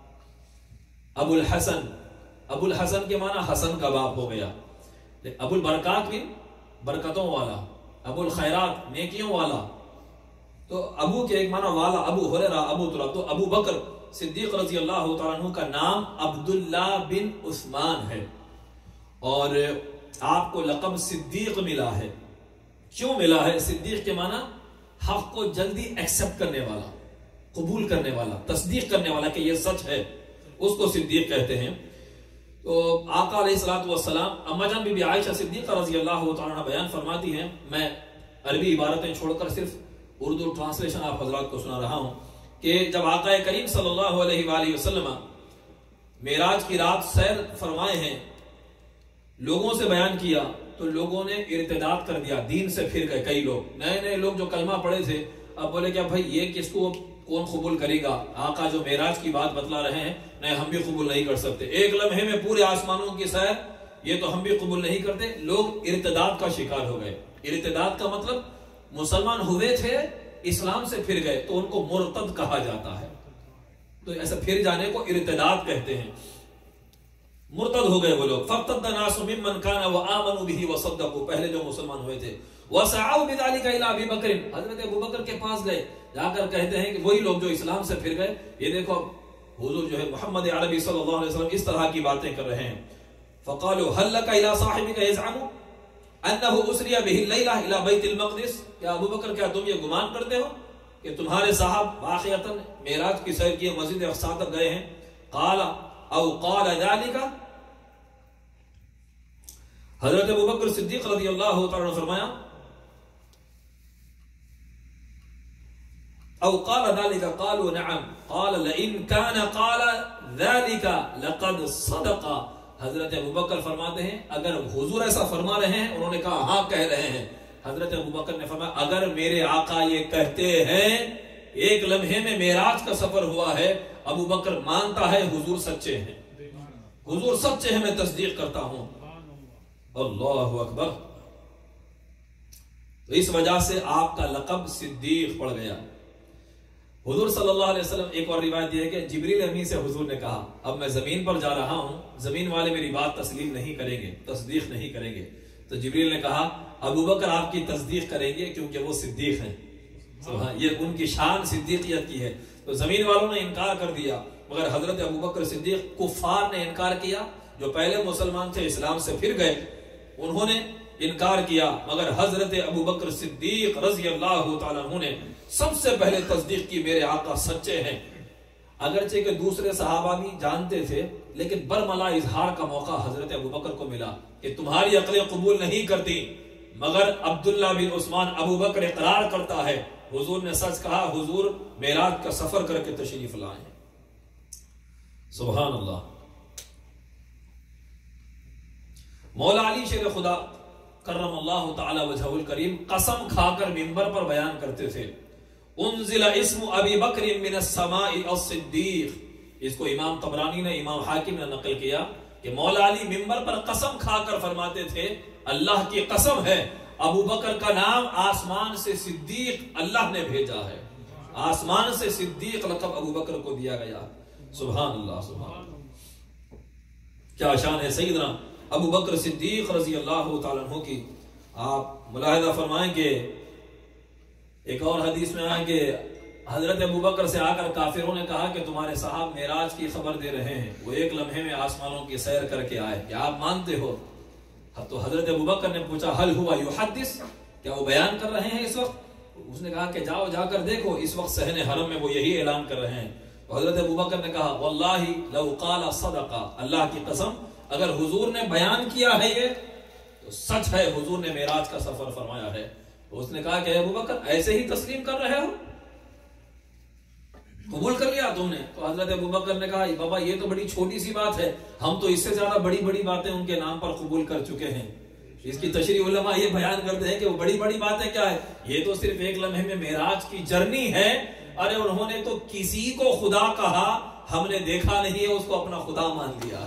ابو الحسن، ابو الحسن کے معنی حسن کا باپ ہو گیا، ابو البرکات بھی برکتوں والا، ابو الخیرات نیکیوں والا، تو ابو کے ایک معنی والا، ابو ہریرہ، ابو تراب۔ تو ابو بکر صدیق رضی اللہ تعالیٰ عنہ کا نام عبداللہ بن عثمان ہے، اور آپ کو لقب صدیق ملا ہے۔ کیوں ملا ہے؟ صدیق کے معنی حق کو جلدی ایکسپٹ کرنے والا، قبول کرنے والا، تصدیق کرنے والا کہ یہ سچ ہے، اس کو صدیق کہتے ہیں۔ تو آقا علیہ الصلوۃ والسلام، اما جان بی بی عائشہ صدیقہ رضی اللہ تعالیٰ عنہ بیان فرماتی ہیں، میں عربی عبارتیں چھوڑ کر صرف اردو ٹرانسلیشن آپ حضرات کو سنا رہا ہوں، کہ جب آقا کریم صلی اللہ علیہ وآلہ وسلم معراج کی رات سیر فرمائے ہیں، لوگوں سے بیان کیا تو لوگوں نے ارتداد کر دیا، دین سے پھر گئے۔ کئی لوگ نئے نئے لوگ جو کلمہ پڑھے تھے، اب بولے کہ بھائی یہ کس کو کون قبول کرے گا؟ آقا جو معراج کی بات بتلا رہے ہیں، نہیں ہم بھی قبول نہیں کر سکتے، ایک لمحے میں پورے آسمانوں کی سیر، یہ تو ہم بھی قبول نہیں کرتے۔ لوگ ارتداد کا شکار ہو گئے۔ ارتداد کا مطلب مسلمان ہوئے تھے، اسلام سے پھر گئے، تو ان کو مرتد کہا جاتا ہے۔ تو ایسا پھر جانے کو ارتداد کہتے ہیں، مرتد ہو گئے وہ لوگ۔ فَارْتَدَّ النَّاسُ مِمَّنْ كَانَ وَآمَنُوا بِهِ وَصَدَّقُوا، پہلے جو مسلمان ہوئے تھے، وَسَعَوْا بِذَلِكَ إِلَىٰ أَبِي بَكْرٍ، حضرت ابو بکر کے پاس گئے، جا کر کہتے ہیں کہ وہی لوگ جو اسلام سے پھر گئے، یہ دیکھو حضور جو ہے محمد عربی صلی اللہ علیہ وسلم اس طرح کی باتیں کر رہے ہیں۔ فَقَالُوا هَلْ لَكَ إِلَىٰ صَاحِبِكَ يَزْعَمُ أَنَّهُ أُسْرِيَ بِهِ اللَّيْلَةَ إِلَىٰ بَيْتِ الْمَقْدِسِ، کیا ابو بکر کیا تم یہ گمان کرتے ہو کہ تمہارے صاحب واقعتاً معراج کی سیر کیے، مسجد اقصی تک گئے ہیں؟ قال او قال ذلك، حضرت ابو بکر صدیق رضی اللہ تعالیٰ عنہ فرمایا او قال ذلك قالوا نعم قال لئن كان قال ذلك لقد صدق. حضرت ابوبکر فرماتے ہیں اگر حضور ایسا فرما رہے ہیں، انہوں نے کہا ہاں کہہ رہے ہیں. حضرت ابوبکر نے فرمایا اگر میرے آقا یہ کہتے ہیں ایک لمحے میں معراج کا سفر ہوا ہے، ابوبکر مانتا ہے حضور سچے ہیں، حضور سچے ہیں، میں تصدیق کرتا ہوں. اللہ اکبر. تو اس وجہ سے آپ کا لقب صدیق پڑ گیا. حضور صلی اللہ علیہ وسلم ایک اور روایت یہ ہے کہ جبریل امین سے حضور نے کہا اب میں زمین پر جا رہا ہوں، زمین والے میری بات تسلیم نہیں کریں گے، تصدیق نہیں کریں گے. تو جبریل نے کہا ابوبکر آپ کی تصدیق کریں گے کیونکہ وہ صدیق ہیں. یہ ان کی شان صدیقیت کی ہے. تو زمین والوں نے انکار کر دیا، مگر حضرت ابوبکر صدیق، کفار نے انکار کیا جو پہلے مسلمان تھے اسلام سے پھر گئے، انہوں نے انکار کیا، مگر حضرت ابوبکر صدیق رضی اللہ تعالیٰ عنہ نے سب سے پہلے تصدیق کی میرے آقا سچے ہیں. اگرچہ کہ دوسرے صحابہ بھی جانتے تھے، لیکن برملا اظہار کا موقع حضرت ابوبکر کو ملا کہ تمہاری عقلیں قبول نہیں کرتی، مگر عبداللہ بن عثمان ابوبکر اقرار کرتا ہے حضور نے سچ کہا، حضور معراج کا سفر کر کے تشریف لائے. سبحان اللہ. مولا علی شیر خدا کرم اللہ تعالی وجہہ الکریم قسم کھا کر منبر پر بیان کرتے تھے انزل اسم ابی بکر من السماء الصدیق. اس کو امام طبرانی نے، امام حاکم نے نقل کیا کہ مولا علی منبر پر قسم کھا کر فرماتے تھے اللہ کی قسم ہے ابو بکر کا نام آسمان سے صدیق اللہ نے بھیجا ہے، آسمان سے صدیق لقب ابو بکر کو دیا گیا. سبحان اللہ سبحان اللہ. کیا شان ہے سیدنا ابو بکر صدیق رضی اللہ تعالیٰ عنہ کی. آپ ملاحظہ فرمائیں کہ ایک اور حدیث میں آئے کہ حضرت ابو بکر سے آ کر کافروں نے کہا کہ تمہارے صاحب معراج کی خبر دے رہے ہیں، وہ ایک لمحے میں آسمانوں کی سیر کر کے آئے، کیا آپ مانتے ہو؟ تو حضرت ابو بکر نے پوچھا حل ہوا یحدث، کیا وہ بیان کر رہے ہیں اس وقت؟ اس نے کہا کہ جاؤ جا کر دیکھو، اس وقت صحن حرم میں وہ یہی اعلان کر رہے ہیں. تو حضرت ابو بکر نے کہا واللہ لو قال صدق، اللہ کی قسم اگر حضور نے بیان کیا ہے یہ تو سچ ہے، حضور نے معراج کا سفر فرمایا ہے. تو اس نے کہا کہ ابو بکر ایسے ہی تسلیم کر رہے ہو، قبول کر لیا تم نے؟ تو حضرت ابو بکر نے کہا بابا یہ تو بڑی چھوٹی سی بات ہے، ہم تو اس سے زیادہ بڑی بڑی باتیں ان کے نام پر قبول کر چکے ہیں. اس کی تشریح علماء یہ بیان کرتے ہیں کہ وہ بڑی بڑی باتیں کیا ہے، یہ تو صرف ایک لمحے میں معراج کی جرنی ہے. ارے انہوں نے تو کسی کو خدا کہا، ہم نے دیکھا نہیں ہے اس کو اپنا خدا مان لیا.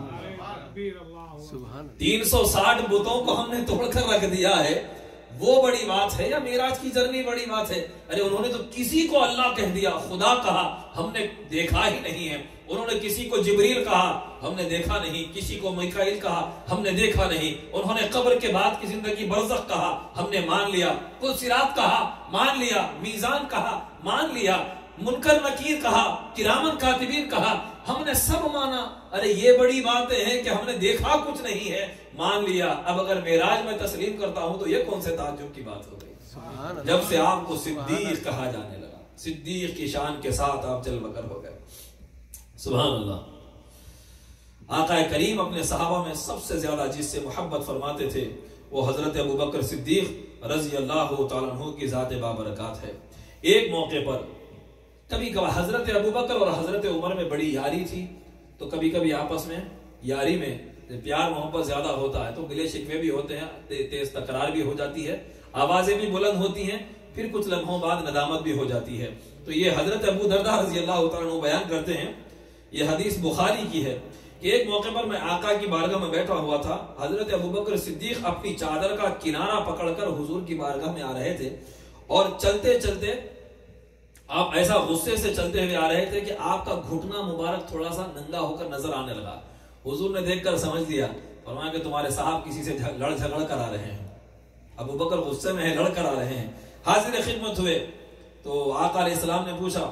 تین سو ساٹھ بتوں کو ہم نے توڑ کر رکھ دیا ہے، وہ بڑی بات ہے یا معراج کی جرنی بڑی بات ہے؟ ارے انہوں نے تو کسی کو اللہ کہہ دیا، خدا کہا، ہم نے دیکھا ہی نہیں ہے. انہوں نے کسی کو جبریل کہا، ہم نے دیکھا نہیں. کسی کو میکائیل کہا، ہم نے دیکھا نہیں. انہوں نے قبر کے بعد کی زندگی برزخ کہا، ہم نے مان لیا. کل صراط کہا، مان لیا. میزان کہا، مان لیا. منکر نکیر کہا، کرامن کاتبین کہا، ہم نے سب مانا. ارے یہ بڑی باتیں ہیں کہ ہم نے دیکھا کچھ نہیں ہے، مان لیا. اب اگر معراج میں تسلیم کرتا ہوں تو یہ کون سے تعجب کی بات ہو گئی؟ جب سے آپ کو صدیق کہا جانے لگا، صدیق کی شان کے ساتھ آپ جل بکر ہو گئے. سبحان اللہ. آقا کریم اپنے صحابہ میں سب سے زیادہ جس سے محبت فرماتے تھے وہ حضرت ابو بکر صدیق رضی اللہ تعالیٰ عنہ کی ذات بابرکات ہے. ایک موقع پر کبھی کبھی حضرت ابو بکر اور حضرت عمر میں بڑی یاری تھی، تو کبھی کبھی آپس میں یاری میں پیار محبت زیادہ ہوتا ہے تو گلے شکوے بھی ہوتے ہیں، تیز تکرار بھی ہو جاتی ہے، آوازیں بھی بلند ہوتی ہیں، پھر کچھ لمحوں بعد ندامت بھی ہو جاتی ہے. تو یہ حضرت ابو دردہ رضی اللہ تعالیٰ عنہ بیان کرتے ہیں، یہ حدیث بخاری کی ہے کہ ایک موقع پر میں آقا کی بارگاہ میں بیٹھا ہوا تھا. حضرت ابو بکر صدیق اپنی چادر کا کنارہ پکڑ کر حضور کی بارگاہ میں آ رہے تھے، اور چلتے چلتے آپ ایسا غصے سے چلتے ہوئے آ رہے تھے کہ آپ کا گھٹنا مبارک تھوڑا سا ننگا ہو کر نظر آنے لگا. حضور نے دیکھ کر سمجھ لیا، فرمایا کہ تمہارے صاحب کسی سے لڑ جھگڑ کر آ رہے ہیں. ابو بکر غصے میں ہے، لڑ کر آ رہے ہیں. حاضر خدمت ہوئے تو آقا علیہ السلام نے پوچھا،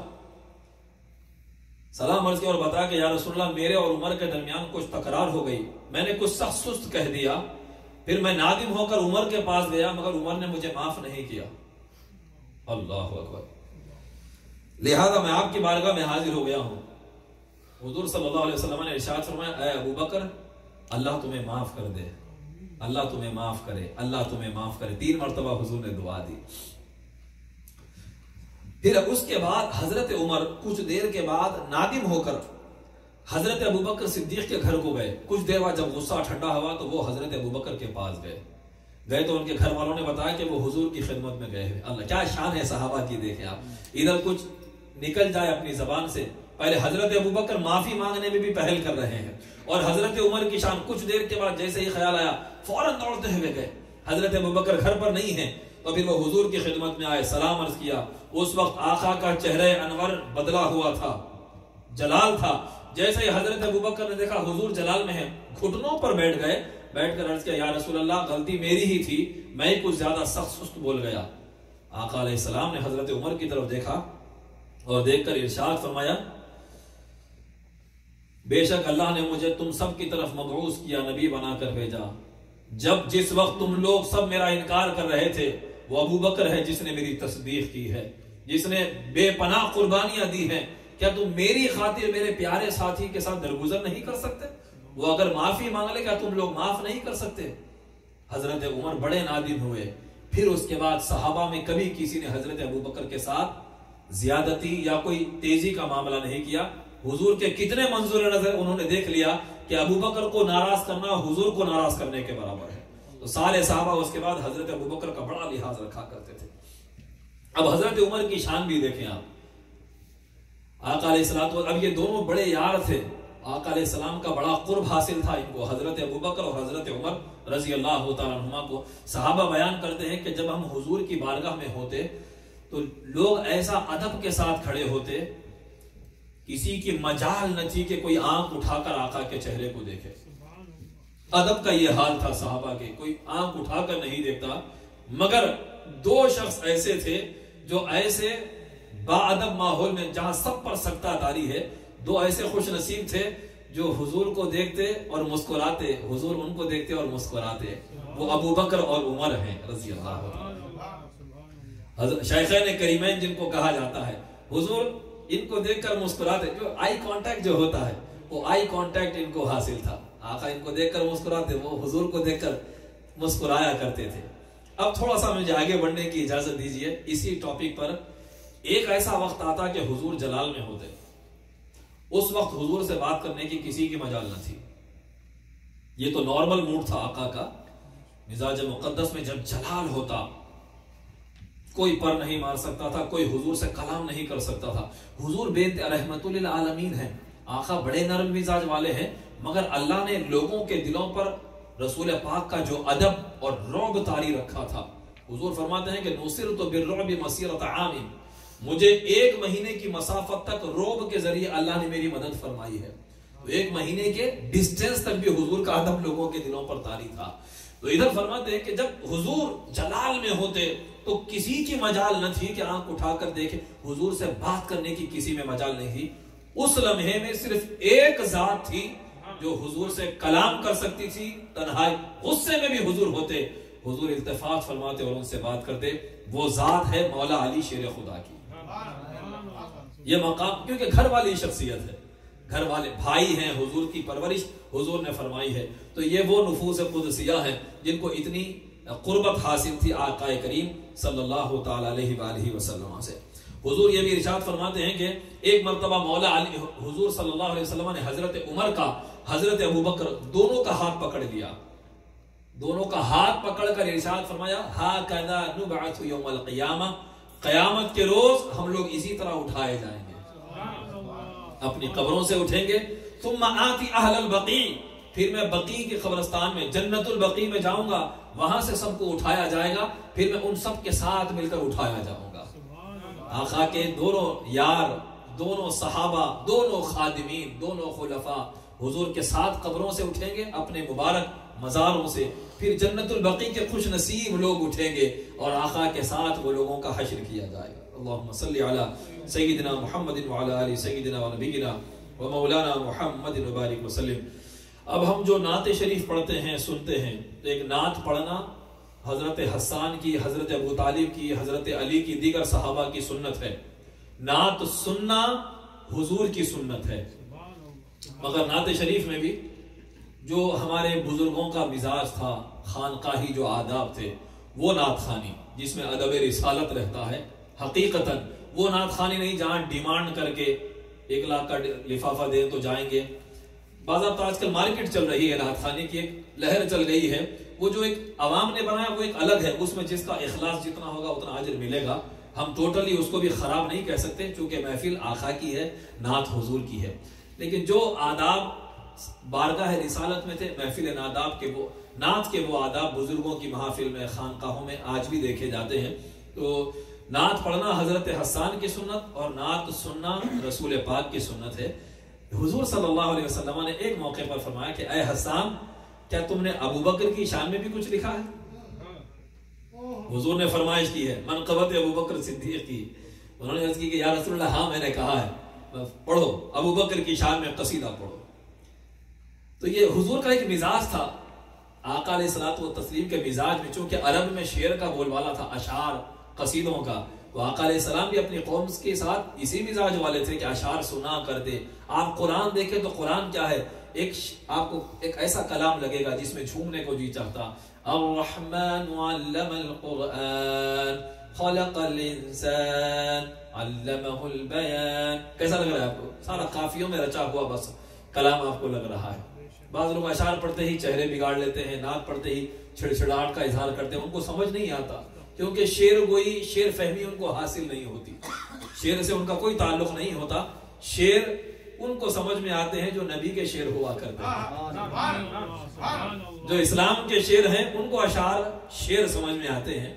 سلام عرض کیا اور بتا کہ یا رسول اللہ میرے اور عمر کے درمیان کچھ تکرار ہو گئی، میں نے کچھ سخت سست کہہ دیا، پھر میں نادم ہو کر عمر کے پاس گیا مگر عمر نے مجھے معاف نہیں کیا. اللہ اکبر. لہذا میں آپ کی بارگاہ میں حاضر ہو گیا ہوں. حضور صلی اللہ علیہ وسلم نے ارشاد فرمایا، اے ابو بکر اللہ تمہیں معاف کر دے، اللہ تمہیں معاف کرے، اللہ تمہیں معاف کرے. تین مرتبہ حضور نے دعا دی. پھر اس کے بعد حضرت عمر کچھ دیر کے بعد نادم ہو کر حضرت ابوبکر صدیق کے گھر کو گئے. کچھ دیر بعد جب غصہ ٹھنڈا ہوا تو وہ حضرت ابوبکر کے پاس گئے گئے تو ان کے گھر والوں نے بتایا کہ وہ حضور کی خدمت میں گئے ہوئے. اللہ کیا شان ہے صحابہ کی، دیکھیں آپ. ادھر کچھ نکل جائے اپنی زبان سے، پہلے حضرت ابوبکر معافی مانگنے میں بھی پہل کر رہے ہیں، اور حضرت عمر کی شان کچھ دیر کے بعد جیسے ہی خیال آیا فوراً دوڑتے ہوئے گئے. حضرت ابوبکر گھر پر نہیں ہیں تو پھر وہ حضور کی خدمت میں آئے، سلام عرض کیا. اس وقت آقا کا چہرہ انور بدلا ہوا تھا، جلال تھا. جیسے ہی حضرت ابوبکر نے دیکھا حضور جلال میں ہیں، گھٹنوں پر بیٹھ گئے. بیٹھ کر عرض کیا یا رسول اللہ غلطی میری ہی تھی، میں کچھ زیادہ سخت سست بول گیا. آقا علیہ السلام نے حضرت عمر کی طرف دیکھا اور دیکھ کر ارشاد فرمایا بے شک اللہ نے مجھے تم سب کی طرف مبعوث کیا، نبی بنا کر بھیجا. جب جس وقت تم لوگ سب میرا انکار کر رہے تھے وہ ابوبکر ہے جس نے میری تصدیق کی ہے، جس نے بے پناہ قربانیاں دی ہیں. کیا تم میری خاطر میرے پیارے ساتھی کے ساتھ درگزر نہیں کر سکتے؟ وہ اگر معافی مانگ لے کیا تم لوگ معاف نہیں کر سکتے؟ حضرت عمر بڑے نادم ہوئے. پھر اس کے بعد صحابہ میں کبھی کسی نے حضرت ابوبکر کے ساتھ زیادتی یا کوئی تیزی کا معاملہ نہیں کیا. حضور کے کتنے منظور نظر انہوں نے دیکھ لیا کہ ابوبکر کو ناراض کرنا حضور کو ناراض کرنے کے برابر ہے. تو سارے صحابہ اس کے بعد حضرت ابوبکر کا بڑا لحاظ رکھا کرتے تھے. اب حضرت عمر کی شان بھی دیکھیں آپ. آقا علیہ السلام، اب یہ دونوں بڑے یار تھے، آقا علیہ السلام کا بڑا قرب حاصل تھا ان کو، حضرت ابوبکر اور حضرت عمر رضی اللہ تعالیٰ عنہما کو. صحابہ بیان کرتے ہیں کہ جب ہم حضور کی بارگاہ میں ہوتے تو لوگ ایسا ادب کے ساتھ کھڑے ہوتے، کسی کی مجال نہ تھی کہ کوئی آنکھ اٹھا کر آقا کے چہرے کو دیکھے. ادب کا یہ حال تھا صحابہ کے، کوئی آنکھ اٹھا کر نہیں دیکھتا. مگر دو شخص ایسے تھے جو ایسے با ادب ماحول میں جہاں سب پر سکتہ داری ہے، دو ایسے خوش نصیب تھے جو حضور کو دیکھتے اور مسکراتے، حضور ان کو دیکھتے اور مسکراتے. وہ ابوبکر اور عمر ہیں رضی اللہ عنہ. شیخین کریمین جن کو کہا جاتا ہے، حضور ان کو دیکھ کر مسکراتے. جو آئی کانٹیکٹ جو ہوتا ہے وہ آئی کانٹیکٹ ان کو حاصل تھا. آقا ان کو دیکھ کر مسکراتے، وہ حضور کو دیکھ کر مسکرایا کرتے تھے. اب تھوڑا سا مجھے آگے بڑھنے کی اجازت دیجئے. اسی ٹاپک پر ایک ایسا وقت آتا کہ حضور جلال میں ہوتے. اس وقت حضور سے بات کرنے کی کسی کی مجال نہ تھی. یہ تو نارمل موڈ تھا آقا کا. مزاج مقدس میں جب جلال ہوتا کوئی پر نہیں مار سکتا تھا، کوئی حضور سے کلام نہیں کر سکتا تھا. حضور بے رحمت للعالمین ہیں، آقا بڑے نرم مزاج والے ہیں، مگر اللہ نے لوگوں کے دلوں پر رسول پاک کا جو ادب اور رعب طاری رکھا تھا. حضور فرماتے ہیں کہ نصرت بالرعب مسیرۃ عام، مجھے ایک مہینے کی مسافت تک رعب کے ذریعے اللہ نے میری مدد فرمائی ہے. تو ایک مہینے کے ڈسٹینس تک بھی حضور کا ادب لوگوں کے دلوں پر طاری تھا. تو ادھر فرماتے ہیں کہ جب حضور جلال میں ہوتے تو کسی کی مجال نہ تھی کہ آنکھ اٹھا کر دیکھے. حضور سے بات کرنے کی کسی میں مجال نہیں تھی. اس لمحے میں صرف ایک ذات تھی جو حضور سے کلام کر سکتی تھی تنہائی. غصے میں بھی حضور ہوتے، حضور التفات فرماتے اور ان سے بات کرتے. وہ ذات ہے مولا علی شیر خدا کی. یہ مقام کیونکہ گھر والی شخصیت ہے، گھر والے بھائی ہیں، حضور کی پرورش حضور نے فرمائی ہے. تو یہ وہ نفوس قدسیہ ہیں جن کو اتنی قربت حاصل تھی آقا کریم صلی اللہ تعالی علیہ وآلہ وسلم سے. حضور یہ بھی ارشاد فرماتے ہیں کہ ایک مرتبہ مولا علی حضور صلی اللہ علیہ وسلم نے حضرت عمر کا حضرت ابوبکر دونوں کا ہاتھ پکڑ لیا. دونوں کا ہاتھ پکڑ کر ارشاد فرمایا ہاکذا نبعث یوم القیامہ، قیامت کے روز ہم لوگ اسی طرح اٹھائے جائیں گے، اپنی قبروں سے اٹھیں گے. ثم آتی اہل البقیع، پھر میں بقیع کے قبرستان میں جنت البقیع میں جاؤں گا، وہاں سے سب کو اٹھایا جائے گا، پھر میں ان سب کے ساتھ مل کر اٹھایا جاؤں گا. آقا کے دونوں یار، دونوں صحابہ، دونوں خادمین، دونوں خلفاء حضور کے ساتھ قبروں سے اٹھیں گے، اپنے مبارک مزاروں سے. پھر جنت البقیع کے خوش نصیب لوگ اٹھیں گے اور آقا کے ساتھ وہ لوگوں کا حشر کیا جائے گا. اللہم صلی علی سیدنا محمد وعلی آل سیدنا و نبینا و مولانا محمد وبارک وسلم. اب ہم جو نعت شریف پڑھتے ہیں، سنتے ہیں، تو ایک نعت پڑھنا حضرت حسان کی، حضرت ابو طالب کی، حضرت علی کی، دیگر صحابہ کی سنت ہے. نعت سننا حضور کی سنت ہے. مگر نعت شریف میں بھی جو ہمارے بزرگوں کا مزاج تھا، خانقاہی جو آداب تھے، وہ نعت خوانی جس میں ادب رسالت رہتا ہے، حقیقتاً وہ نعت خوانی نہیں جہاں ڈیمانڈ کر کے ایک لاکھ کا لفافہ دیں تو جائیں گے. باضابطہ آج کل مارکیٹ چل رہی ہے نعت خوانی کی، ایک لہر چل گئی ہے. وہ جو ایک عوام نے بنایا وہ ایک الگ ہے، اس میں جس کا اخلاص جتنا ہوگا اتنا اجر ملے گا. ہم ٹوٹلی اس کو بھی خراب نہیں کہہ سکتے چونکہ محفل آقا کی ہے، نعت حضور کی ہے. لیکن جو آداب بارگاہ رسالت میں تھے، محفل ناداب کے وہ نعت کے وہ آداب بزرگوں کی محافل میں خانقاہوں میں آج بھی دیکھے جاتے ہیں. تو نعت پڑھنا حضرت حسان کی سنت اور نعت سننا رسول پاک کی سنت ہے. حضور صلی اللہ علیہ وسلم نے ایک موقع پر فرمایا کہ اے حسان، کیا تم نے ابو بکر کی شان میں بھی کچھ لکھا ہے؟ حضور نے فرمائش کی ہے منقبت ابو بکر صدیق کی. انہوں نے عرض کی کہ یا رسول اللہ ہاں میں نے کہا ہے. پڑھو ابو بکر کی شان میں قصیدہ پڑھو. تو یہ حضور کا ایک مزاج تھا، آقا علیہ الصلوۃ والتسلیم کے مزاج میں، چونکہ عرب میں شعر کا بول بالا تھا، اشعار قصیدوں کا. تو آقا علیہ السلام بھی اپنی قوم کے ساتھ اسی مزاج والے تھے کہ اشعار سنا کرتے. آپ قرآن دیکھیں تو قرآن کیا ہے، ایک آپ کو ایک ایسا کلام لگے گا جس میں جھومنے کو جی چاہتا. الرحمن علم القرآن خلق الانسان علمہ البیان. کیسا لگ رہا ہے آپ کو؟ سارا قافیوں میں رچا ہوا بس کلام آپ کو لگ رہا ہے. بعض لوگ اشعار پڑھتے ہی چہرے بگاڑ لیتے ہیں، نعت پڑھتے ہی چھڑچھڑاہٹ کا اظہار کرتے ہیں. ان کو سمجھ نہیں آتا کیونکہ شعر گوئی شعر فہمی ان کو حاصل نہیں ہوتی، شعر سے ان کا کوئی تعلق نہیں ہوتا. شعر ان کو سمجھ میں آتے ہیں جو نبی کے شعر ہوا کرتے ہیں، جو اسلام کے شعر ہیں ان کو اشعار شعر سمجھ میں آتے ہیں.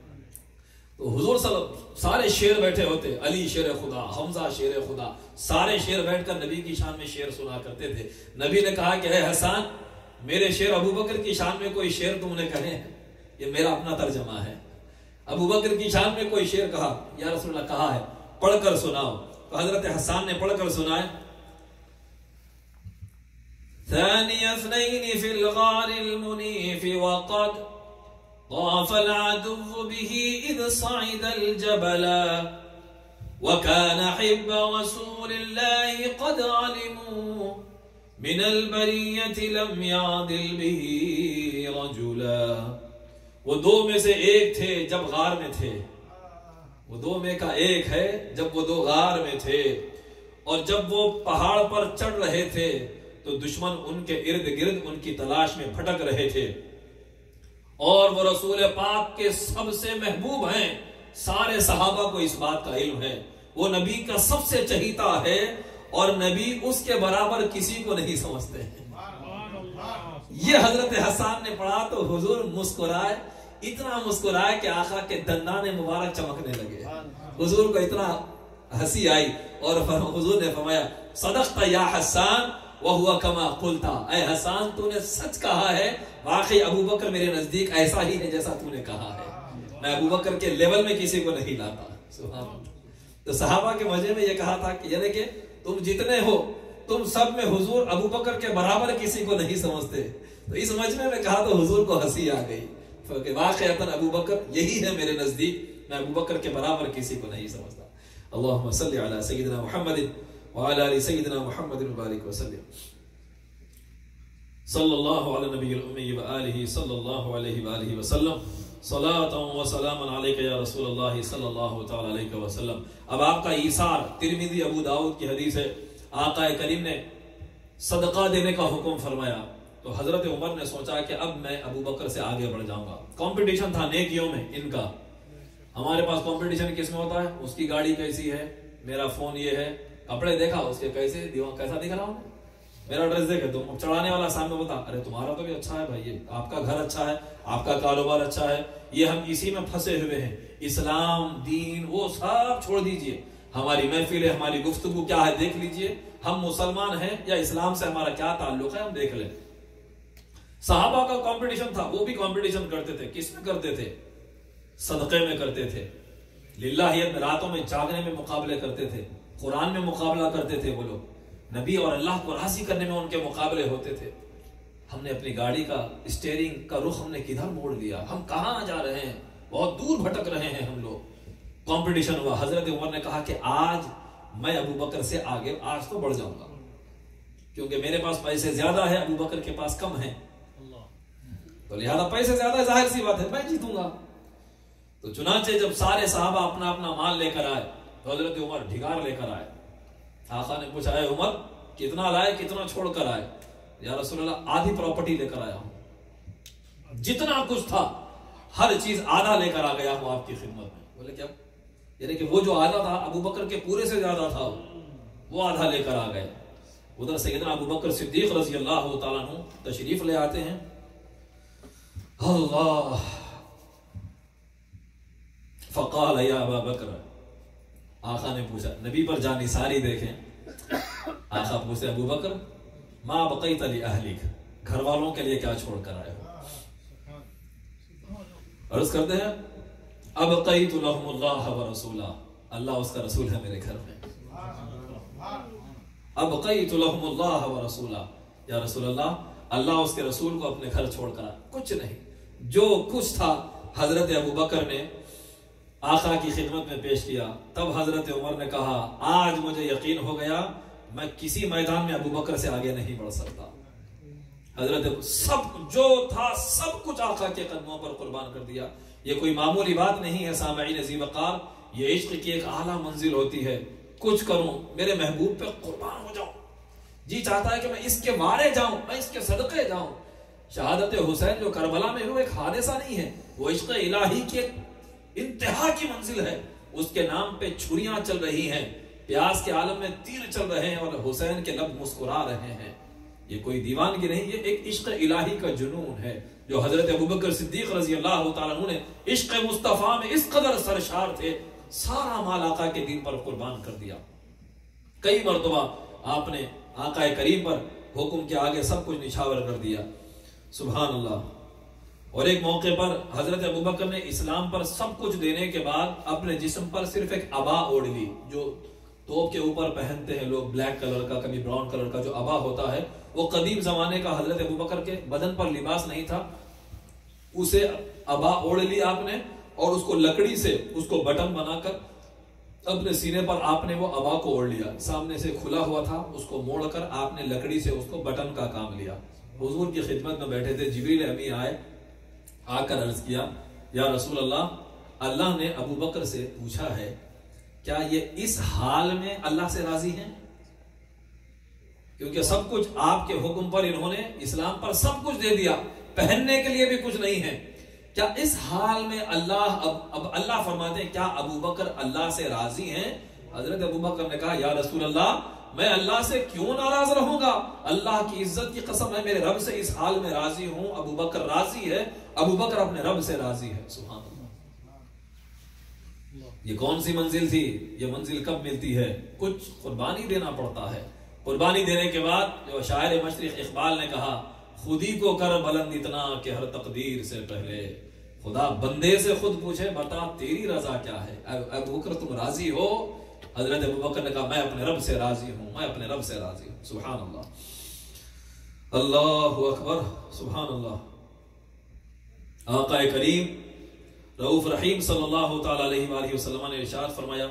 تو حضور صلی اللہ سارے شعر بیٹھے ہوتے، علی شعر خدا، حمزہ شعر خدا، سارے شعر بیٹھ کر نبی کی شان میں شعر سنا کرتے تھے. نبی نے کہا کہ اے حسان، میرے شعر ابو بکر کی شان میں کوئی شعر تم نے کہے ہیں؟ یہ میرا اپنا ترجمہ ہے. ابو بکر کی شان میں کوئی شعر کہا؟ یا رسول اللہ کہا ہے، پڑھ کر سناؤ. تو حضرت حسان نے پڑھ کر سنائے. ثاني اثنين في الغار المنيف وقد طاف العدو به إذ صعد الجبل وكان حب رسول الله قد علموا من البرية لم يعدل به رجلا. وہ دو میں سے ایک تھے جب غار میں تھے، وہ دو میں کا ایک ہے جب وہ دو غار میں تھے، اور جب وہ پہاڑ پر چڑھ رہے تھے تو دشمن ان کے ارد گرد ان کی تلاش میں بھٹک رہے تھے. اور وہ رسول پاک کے سب سے محبوب ہیں، سارے صحابہ کو اس بات کا علم ہے. وہ نبی کا سب سے چہیتا ہے اور نبی اس کے برابر کسی کو نہیں سمجھتے ہیں. یہ حضرت حسان نے پڑھا تو حضور مسکرائے، اتنا مسکرائے کہ آقا کے دندان مبارک چمکنے لگے. حضور کو اتنا ہنسی آئی اور حضور نے فرمایا صدقت یا حسان وَهُوَ كَمَا قُلْتَ. اے حسان تو نے سچ کہا ہے، واقعی ابو بکر میرے نزدیک ایسا ہی ہے جیسا تو نے کہا ہے. میں ابو بکر کے لیول میں کسی کو نہیں لاتا. سبحان اللہ. تو صحابہ کے مجمع میں یہ کہا تھا کہ یعنی کہ تم جتنے ہو تم سب میں حضور ابو بکر کے برابر کسی کو نہیں سمجھتے. تو اس مجمع میں کہا تو حضور کو ہنسی آ گئی کہ واقعتاً ابو بکر یہی ہے میرے نزدیک، میں ابو بکر کے برابر کسی کو نہیں سمجھتا. اللہم صلی علی سیدنا محمد وعلى آل سيدنا محمد وبارك وسلم. صلی اللہ علی نبی الامی وآلہ صلی اللہ علیہ وآلہ وسلم. صلاة و سلام علیک یا رسول اللہ صلی اللہ تعالی علیہ وسلم. اب آپ کا ایثار ترمذی ابو داؤد کی حدیث ہے، آقا کریم نے صدقہ دینے کا حکم فرمایا تو حضرت عمر نے سوچا کہ اب میں ابو بکر سے آگے بڑھ جاؤں گا. کمپٹیشن تھا نیکیوں میں ان کا. ہمارے پاس کمپٹیشن کس میں ہوتا ہے؟ اس کی گاڑی کیسی ہے، میرا فون یہ ہے، کپڑے دیکھا اس کے کیسے دیوان کیسا دکھ رہا ہوں، میرا ڈریس دیکھے تم چڑھانے والا سامنے بتا ارے تمہارا تو بھی اچھا ہے بھائی، آپ کا گھر اچھا ہے، آپ کا کاروبار اچھا ہے. یہ ہم اسی میں پھنسے ہوئے ہیں. اسلام دین وہ سب چھوڑ دیجئے، ہماری محفل ہے، ہماری گفتگو کیا ہے دیکھ لیجئے، ہم مسلمان ہیں یا اسلام سے ہمارا کیا تعلق ہے ہم دیکھ لیں. صحابہ کا کمپٹیشن تھا، وہ بھی کمپٹیشن کرتے تھے. کس میں کرتے تھے؟ صدقے میں کرتے تھے. للہیت راتوں میں جاگنے میں مقابلے کرتے تھے، قرآن میں مقابلہ کرتے تھے. وہ لوگ نبی اور اللہ کو راضی کرنے میں ان کے مقابلے ہوتے تھے. ہم نے اپنی گاڑی کا اسٹیئرنگ کا رخ ہم نے کدھر موڑ لیا، ہم کہاں جا رہے ہیں، بہت دور بھٹک رہے ہیں ہم لوگ. کمپٹیشن ہوا. حضرت عمر نے کہا کہ آج میں ابو بکر سے آگے آج تو بڑھ جاؤں گا کیونکہ میرے پاس پیسے زیادہ ہے، ابو بکر کے پاس کم ہیں، تو لہذا پیسے زیادہ ہے، ظاہر سی بات ہے میں جیتوں گا. تو چنانچہ جب سارے صحابہ اپنا اپنا مال لے کر آئے تو حضرت عمر ڈھگار لے کر آئے. آقا نے پوچھا اے عمر کتنا لائے, کتنا چھوڑ کر آئے؟ یا رسول اللہ آدھی پراپرٹی لے کر آیا ہوں, جتنا کچھ تھا ہر چیز آدھا لے کر آ گیا ہوں آپ کی خدمت میں. بولے کیا؟ یعنی کہ وہ جو آدھا تھا ابو بکر کے پورے سے زیادہ تھا, وہ آدھا لے کر آ گئے. ادھر سیدنا ابو بکر صدیق رضی اللہ تعالیٰ عنہ تشریف لے آتے ہیں. اللہ فقال یا ابا بکر, آقا نے پوچھا, نبی پر جان نثاری دیکھیں. آقا پوچھتے ابو بکر ما بقیت لأہلک, گھر والوں کے لیے کیا چھوڑ کر آئے ہو؟ عرض کرتے ہیں ابقیت لهم اللہ ورسولہ, اللہ اس کا رسول ہے میرے گھر میں. ابقیت لهم اللہ ورسولہ, یا رسول اللہ اللہ اس کے رسول کو اپنے گھر چھوڑ کر آئے. کچھ نہیں, جو کچھ تھا حضرت ابو بکر نے آقا کی خدمت میں پیش کیا. تب حضرت عمر نے کہا آج مجھے یقین ہو گیا میں کسی میدان میں ابو بکر سے آگے نہیں بڑھ سکتا. حضرت سب جو تھا سب کچھ آقا کے قدموں پر قربان کر دیا. یہ کوئی معمولی بات نہیں ہے سامعین ذی وقار, یہ عشق کی ایک اعلیٰ منزل ہوتی ہے. کچھ کروں میرے محبوب پہ قربان ہو جاؤں, جی چاہتا ہے کہ میں اس کے وارے جاؤں, میں اس کے صدقے جاؤں. شہادت حسین جو کربلا میں ہوئے ایک حادثہ نہیں ہے, وہ عشق الہی کی ایک انتہا کی منزل ہے. اس کے نام پہ چھریاں چل رہی ہیں, پیاس کے عالم میں تیر چل رہے ہیں, اور حسین کے لب مسکرا رہے ہیں. یہ کوئی دیوانگی نہیں, یہ ایک عشق الہی کا جنون ہے جو حضرت ابوبکر صدیق رضی اللہ تعالیٰ عنہ نے عشق مصطفیٰ میں اس قدر سرشار تھے, سارا مال آقا کے دین پر قربان کر دیا. کئی مرتبہ آپ نے آقا کریم پر حکم کے آگے سب کچھ نچھاور کر دیا. سبحان اللہ. اور ایک موقع پر حضرت ابوبکر نے اسلام پر سب کچھ دینے کے بعد اپنے جسم پر صرف ایک عبا اوڑھ لی, جو توپ کے اوپر پہنتے ہیں لوگ, بلیک کلر کا کبھی براؤن کلر کا جو عبا ہوتا ہے, وہ قدیم زمانے کا حضرت ابوبکر کے بدن پر لباس نہیں تھا. اسے عبا اوڑھ لی آپ نے, اور اس کو لکڑی سے اس کو بٹن بنا کر اپنے سینے پر آپ نے وہ عبا کو اوڑھ لیا. سامنے سے کھلا ہوا تھا, اس کو موڑ کر آپ نے لکڑی سے اس کو بٹن کا کام لیا. حضور کی خدمت میں بیٹھے تھے, جبریل امی آئے, آ کر عرض کیا یا رسول اللہ, اللہ نے ابو بکر سے پوچھا ہے کیا یہ اس حال میں اللہ سے راضی ہیں؟ کیونکہ سب کچھ آپ کے حکم پر انہوں نے اسلام پر سب کچھ دے دیا, پہننے کے لیے بھی کچھ نہیں ہے. کیا اس حال میں اللہ اب, اب اللہ فرماتے ہیں کیا ابو بکر اللہ سے راضی ہیں؟ حضرت ابو بکر نے کہا یا رسول اللہ میں اللہ سے کیوں ناراض رہوں گا, اللہ کی عزت کی قسم ہے میرے رب سے اس حال میں راضی ہوں. ابو بکر راضی ہے, ابو بکر اپنے رب سے راضی ہے. سبحان اللہ. یہ کون سی منزل تھی؟ یہ منزل کب ملتی ہے؟ کچھ قربانی دینا پڑتا ہے. قربانی دینے کے بعد جو شاعر مشرق اقبال نے کہا خود ہی کو کر بلند اتنا کہ ہر تقدیر سے پہلے خدا بندے سے خود پوچھے بتا تیری رضا کیا ہے. ابو بکر تم راضی ہو؟ حضرت ابو بکر نے کہا میں اپنے رب سے راضی ہوں, میں اپنے رب سے راضی ہوں. سبحان اللہ, اللہ اکبر, سبحان اللہ. آقا کریم رؤوف رحیم صلی اللہ تعالی علیہ وآلہ وسلم نے ارشاد فرمایا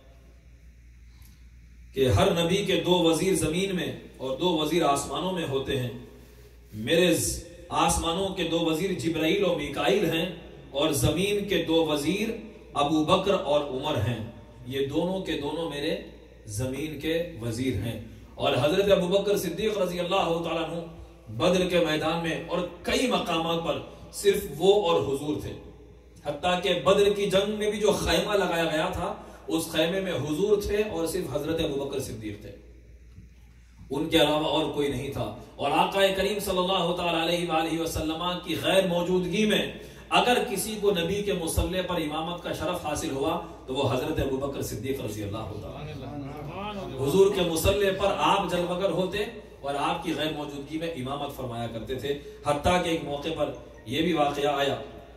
کہ ہر نبی کے دو وزیر زمین میں اور دو وزیر آسمانوں میں ہوتے ہیں. میرے آسمانوں کے دو وزیر جبرائیل اور میکائیل ہیں, اور زمین کے دو وزیر ابو بکر اور عمر ہیں. یہ دونوں کے دونوں میرے زمین کے وزیر ہیں. اور حضرت ابو بکر صدیق رضی اللہ تعالیٰ عنہ بدر کے میدان میں اور کئی مقامات پر صرف وہ اور حضور تھے. حتیٰ کہ بدر کی جنگ میں بھی جو خیمہ لگایا گیا تھا اس خیمے میں حضور تھے اور صرف حضرت ابو بکر صدیق تھے, ان کے علاوہ اور کوئی نہیں تھا. اور آقا کریم صلی اللہ تعالی علیہ وآلہ وسلم کی غیر موجودگی میں اگر کسی کو نبی کے مصلی پر امامت کا شرف حاصل ہوا تو وہ حضرت ابو بکر صدیق رضی اللہ تعالی. حضور کے مصلی پر آپ جلوگر ہوتے اور آپ کی غیر موجودگی میں امامت فرمایا کرتے تھے. حتیٰ کہ ایک موقع پر یہ بھی واقعہ آیا,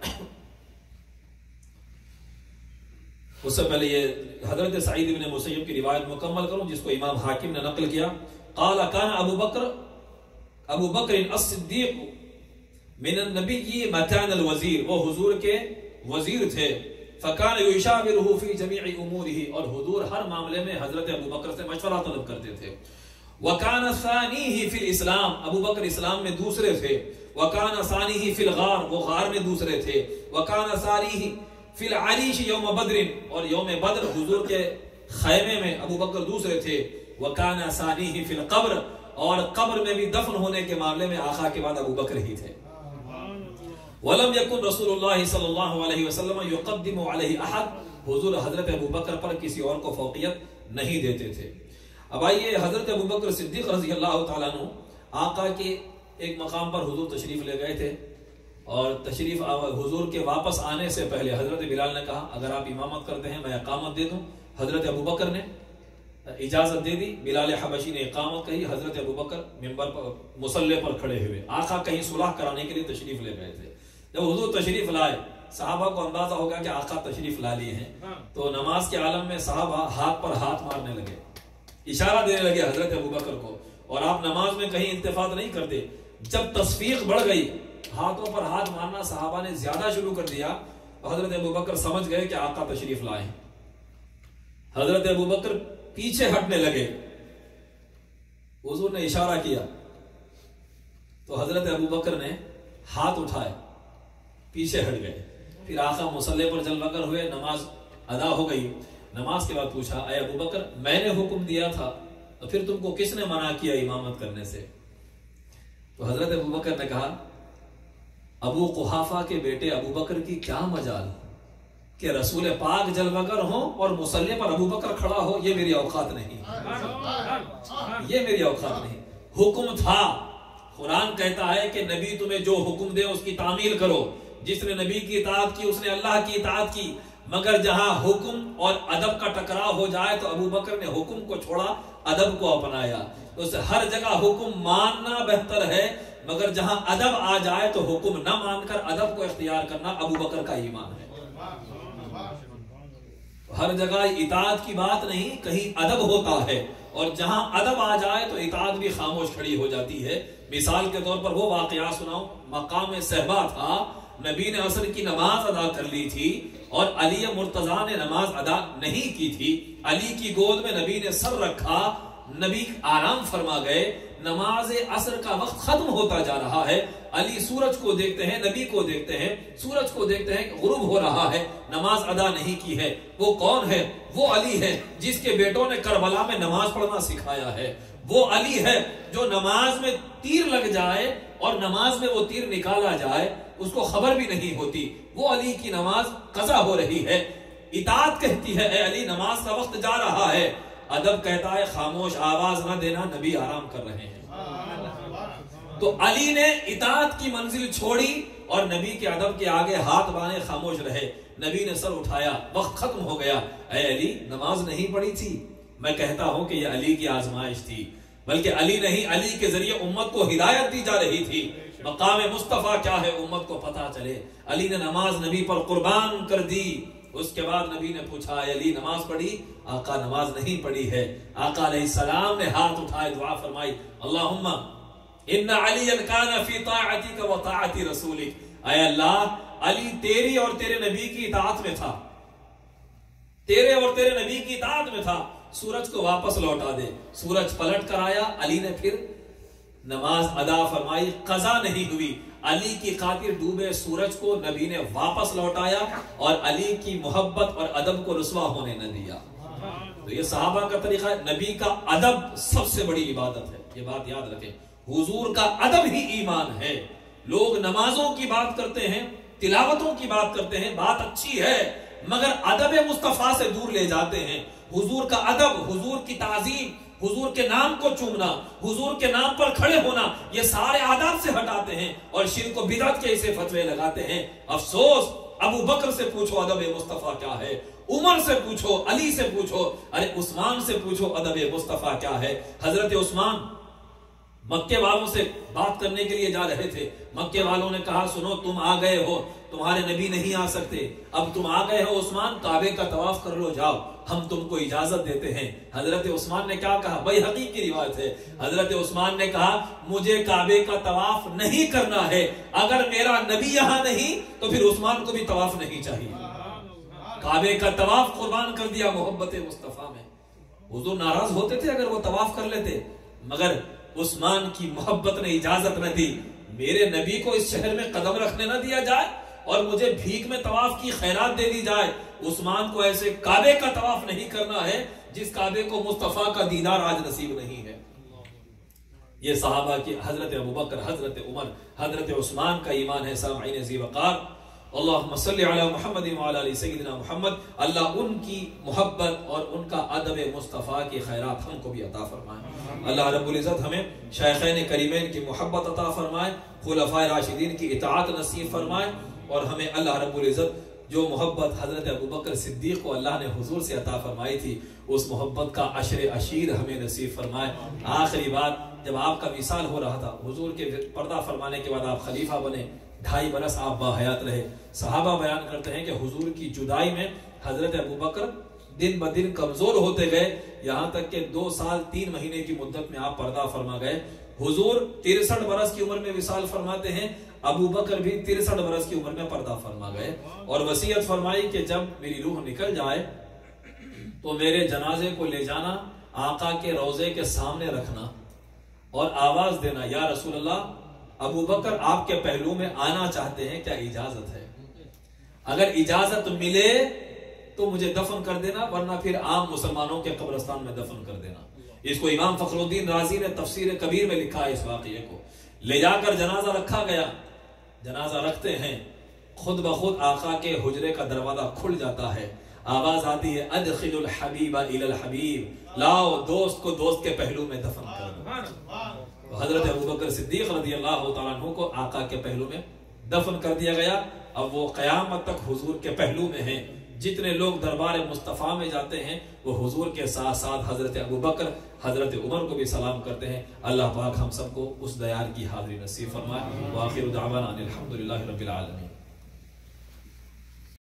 اس سے پہلے یہ حضرت سعید بن مسیب کی روایت مکمل کروں جس کو امام حاکم نے نقل کیا. قال کان ابو بکر ابو بکر الصدیق من النبی مکان الوزیر, وہ حضور کے وزیر تھے. فکان یشاورہ فی جمیع امورہ, اور حضور ہر معاملے میں حضرت ابو بکر سے مشورہ طلب کرتے تھے. وکان ثانیہ فی الاسلام, ابو بکر اسلام میں دوسرے تھے. وکان ثانیہ فی الغار, وہ غار میں دوسرے تھے. وکان ثانیہ فی العریش یوم بدر, اور یوم بدر حضور کے خیمے میں ابو بکر دوسرے تھے، وَكَانَ ثَانِيهِ فِي الْقَبْرِ، اور قبر میں بھی دفن ہونے کے معاملے میں آقا کے بعد ابو بکر ہی تھے۔ وَلَمْ يَكُنْ رسول اللہ صلی اللہ علیہ وسلم يُقَدِّمُ عَلَيْهِ أَحَدٍ، حضور حضرت ابو بکر پر کسی اور کو فوقیت نہیں دیتے تھے۔ اب آئیے حضرت ابو بکر صدیق رضی اللہ تعالیٰ عنہ آقا کے ایک مقام پر حضور تشریف لے گئے تھے، اور تشریف حضور کے واپس آنے سے پہلے حضرت بلال نے کہا اگر آپ امامت کرتے ہیں میں اقامت دے دوں۔ حضرت ابو بکر نے اجازت دے دی، بلال حبشی نے اقامت کہی، حضرت ابو بکر منبر پر مصلی پر کھڑے ہوئے، آقا کہیں صلح کرانے کے لیے تشریف لے گئے تھے۔ جب حضور تشریف لائے صحابہ کو اندازہ ہوگا کہ آقا تشریف لا لیے ہیں، تو نماز کے عالم میں صحابہ ہاتھ پر ہاتھ مارنے لگے، اشارہ دینے لگے حضرت ابو بکر کو، اور آپ نماز میں کہیں التفات نہیں کرتے۔ جب تصفیق بڑھ گئی، ہاتھوں پر ہاتھ مارنا صحابہ نے زیادہ شروع کر دیا، حضرت ابو بکر سمجھ گئے کہ آقا تشریف لائے۔ حضرت ابو بکر پیچھے ہٹنے لگے، حضور نے اشارہ کیا تو حضرت ابو بکر نے ہاتھ اٹھائے، پیچھے ہٹ گئے۔ پھر آقا مصلی پر جل وگر ہوئے، نماز ادا ہو گئی۔ نماز کے بعد پوچھا اے ابو بکر میں نے حکم دیا تھا تو پھر تم کو کس نے منع کیا امامت کرنے سے؟ تو حضرت ابو بکر نے کہا ابو قحافہ کے بیٹے ابو بکر کی کیا مجال کہ رسول پاک جل وگر ہوں اور مصلی پر ابو بکر کھڑا ہو، یہ میری اوقات نہیں، یہ میری اوقات نہیں۔ حکم تھا، قرآن کہتا ہے کہ نبی تمہیں جو حکم دے اس کی تعمیل کرو، جس نے نبی کی اطاعت کی اس نے اللہ کی اطاعت کی، مگر جہاں حکم اور ادب کا ٹکراؤ ہو جائے تو ابو بکر نے حکم کو چھوڑا، ادب کو اپنایا۔ تو ہر جگہ حکم ماننا بہتر ہے، مگر جہاں ادب آ جائے تو حکم نہ مان کر ادب کو اختیار کرنا ابو بکر کا ایمان ہے۔ ہر جگہ اطاعت کی بات نہیں، کہیں ادب ہوتا ہے، اور جہاں ادب آ جائے تو اطاعت بھی خاموش کھڑی ہو جاتی ہے۔ مثال کے طور پر وہ واقعہ سناؤں، مقام صحبہ تھا، نبی نے عصر کی نماز ادا کر لی تھی اور علی مرتضیٰ نے نماز ادا نہیں کی تھی، علی کی گود میں نبی نے سر رکھا، نبی آرام فرما گئے، نماز عصر کا وقت ختم ہوتا جا رہا ہے، علی سورج کو دیکھتے ہیں، نبی کو دیکھتے ہیں، سورج کو دیکھتے ہیں، غروب ہو رہا ہے، نماز ادا نہیں کی ہے۔ وہ کون ہے؟ وہ علی ہے جس کے بیٹوں نے کربلا میں نماز پڑھنا سکھایا ہے، وہ علی ہے جو نماز میں تیر لگ جائے اور نماز میں وہ تیر نکالا جائے اس کو خبر بھی نہیں ہوتی، وہ علی کی نماز قضا ہو رہی ہے۔ اطاعت کہتی ہے اے علی نماز کا وقت جا رہا ہے، ادب کہتا ہے خاموش، آواز نہ دینا، نبی آرام کر رہے ہیں۔ تو علی نے اطاعت کی منزل چھوڑی اور نبی کے ادب کے آگے ہاتھ باندھے خاموش رہے۔ نبی نے سر اٹھایا، وقت ختم ہو گیا، اے علی نماز نہیں پڑھی تھی؟ میں کہتا ہوں کہ یہ علی کی آزمائش تھی، بلکہ علی نہیں، علی کے ذریعے امت کو ہدایت دی جا رہی تھی۔ مقام مصطفیٰ کیا ہے امت کو پتا چلے۔ علی نے نماز نبی پر قربان کر دی۔ اس کے بعد نبی نے پوچھا اے علی نماز پڑھی؟ آقا نماز نہیں پڑھی ہے۔ آقا علیہ السلام نے ہاتھ اٹھائے، دعا فرمائی اللہم ان علی کان فی طاعتک و طاعت رسولک، اے اللہ علی تیری اور تیرے نبی کی اطاعت میں تھا، تیرے اور تیرے نبی کی اطاعت میں تھا، سورج کو واپس لوٹا دے۔ سورج پلٹ کر آیا، علی نے پھر نماز ادا فرمائی، قضا نہیں ہوئی۔ علی کی خاطر ڈوبے سورج کو نبی نے واپس لوٹایا اور علی کی محبت اور ادب کو رسوا ہونے نہ دیا۔ تو یہ صحابہ کا طریقہ ہے، نبی کا ادب سب سے بڑی عبادت ہے، یہ بات یاد رکھیں، حضور کا ادب ہی ایمان ہے۔ لوگ نمازوں کی بات کرتے ہیں، تلاوتوں کی بات کرتے ہیں، بات اچھی ہے، مگر ادب مصطفیٰ سے دور لے جاتے ہیں۔ حضور کا ادب، حضور کی تعظیم، حضور کے نام کو چومنا، حضور کے نام پر کھڑے ہونا، یہ سارے آداب سے ہٹاتے ہیں اور شرک و بدعت کے ایسے فتوے لگاتے ہیں۔ افسوس، ابو بکر سے پوچھو ادب مصطفیٰ کیا ہے، عمر سے پوچھو، علی سے پوچھو، ارے عثمان سے پوچھو ادب مصطفیٰ کیا ہے۔ حضرت عثمان مکے والوں سے بات کرنے کے لیے جا رہے تھے، مکے والوں نے کہا سنو تم آ گئے ہو، تمہارے نبی نہیں آ سکتے، اب تم آ گئے ہو عثمان، کعبے کا طواف کر لو، جاؤ ہم تم کو اجازت دیتے ہیں۔ حضرت عثمان نے کیا کہا؟ بھائی حقیقی روایت ہے، حضرت عثمان نے کہا مجھے کعبے کا طواف نہیں کرنا ہے، اگر میرا نبی یہاں نہیں تو پھر عثمان کو بھی طواف نہیں چاہیے۔ کعبے کا طواف قربان کر دیا محبت مصطفیٰ میں۔ حضور ناراض ہوتے تھے اگر وہ طواف کر لیتے، مگر عثمان کی محبت نے اجازت نہ دی، میرے نبی کو اس شہر میں قدم رکھنے نہ دیا جائے اور مجھے بھیک میں طواف کی خیرات دے دی جائے۔ عثمان کو ایسے کعبے کا طواف نہیں کرنا ہے جس کعبے کو مصطفیٰ کا دیدار آج نصیب نہیں ہے۔ یہ صحابہ کی حضرت ابوبکر، حضرت عمر، حضرت عثمان کا ایمان ہے۔ سامعین ذی وقار، اللہم صلی علی محمد وعلی آل سیدنا محمد، اللہ ان کی محبت اور ان کا ادب مصطفیٰ کی خیرات ہم کو بھی عطا فرمائے۔ اللہ رب العزت ہمیں شیخین کریمین کی محبت عطا فرمائے، خلفائے راشدین کی اطاعت نصیب فرمائے، اور ہمیں اللہ رب العزت جو محبت حضرت ابوبکر صدیق کو اللہ نے حضور سے عطا فرمائی تھی، اس محبت کا عشر عشیر ہمیں نصیب فرمائے۔ آخری بات، جب آپ کا وصال ہو رہا تھا، حضور کے پردہ فرمانے کے بعد آپ خلیفہ بنے، ڈھائی برس آپ باحیات رہے۔ صحابہ بیان کرتے ہیں کہ حضور کی جدائی میں حضرت ابوبکر دن بدن کمزور ہوتے گئے، یہاں تک کہ دو سال تین مہینے کی مدت میں آپ پردہ فرما گئے۔ حضور ترسٹھ برس کی عمر میں وصال فرماتے ہیں، ابوبکر بھی ترسٹھ برس کی عمر میں پردہ فرما گئے، اور وصیت فرمائی کہ جب میری روح نکل جائے تو میرے جنازے کو لے جانا، آقا کے روضے کے سامنے رکھنا اور آواز دینا، یا رسول اللہ، ابوبکر آپ کے پہلو میں آنا چاہتے ہیں، کیا اجازت ہے؟ اگر اجازت ملے تو مجھے دفن کر دینا، ورنہ پھر عام مسلمانوں کے قبرستان میں دفن کر دینا۔ اس کو امام فخر الدین رازی نے تفسیر کبیر میں لکھا ہے۔ اس واقعے کو لے جا کر جنازہ رکھا گیا، جنازہ رکھتے ہیں، خود بخود آقا کے حجرے کا دروازہ کھل جاتا ہے، آواز آتی ہے، ادخل الحبیب الی الحبیب، لاؤ دوست کو دوست کے پہلو میں دفن کر دو۔ حضرت ابوبکر صدیق رضی اللہ تعالیٰ عنہ کو آقا کے پہلو میں دفن کر دیا گیا۔ اب وہ قیامت تک حضور کے پہلو میں ہیں۔ جتنے لوگ دربار مصطفیٰ میں جاتے ہیں وہ حضور کے ساتھ ساتھ حضرت ابوبکر، حضرت عمر کو بھی سلام کرتے ہیں۔ اللہ پاک ہم سب کو اس دیار کی حاضری نصیب فرمائے۔ وآخر دعوانا ان الحمدللہ رب العالمین۔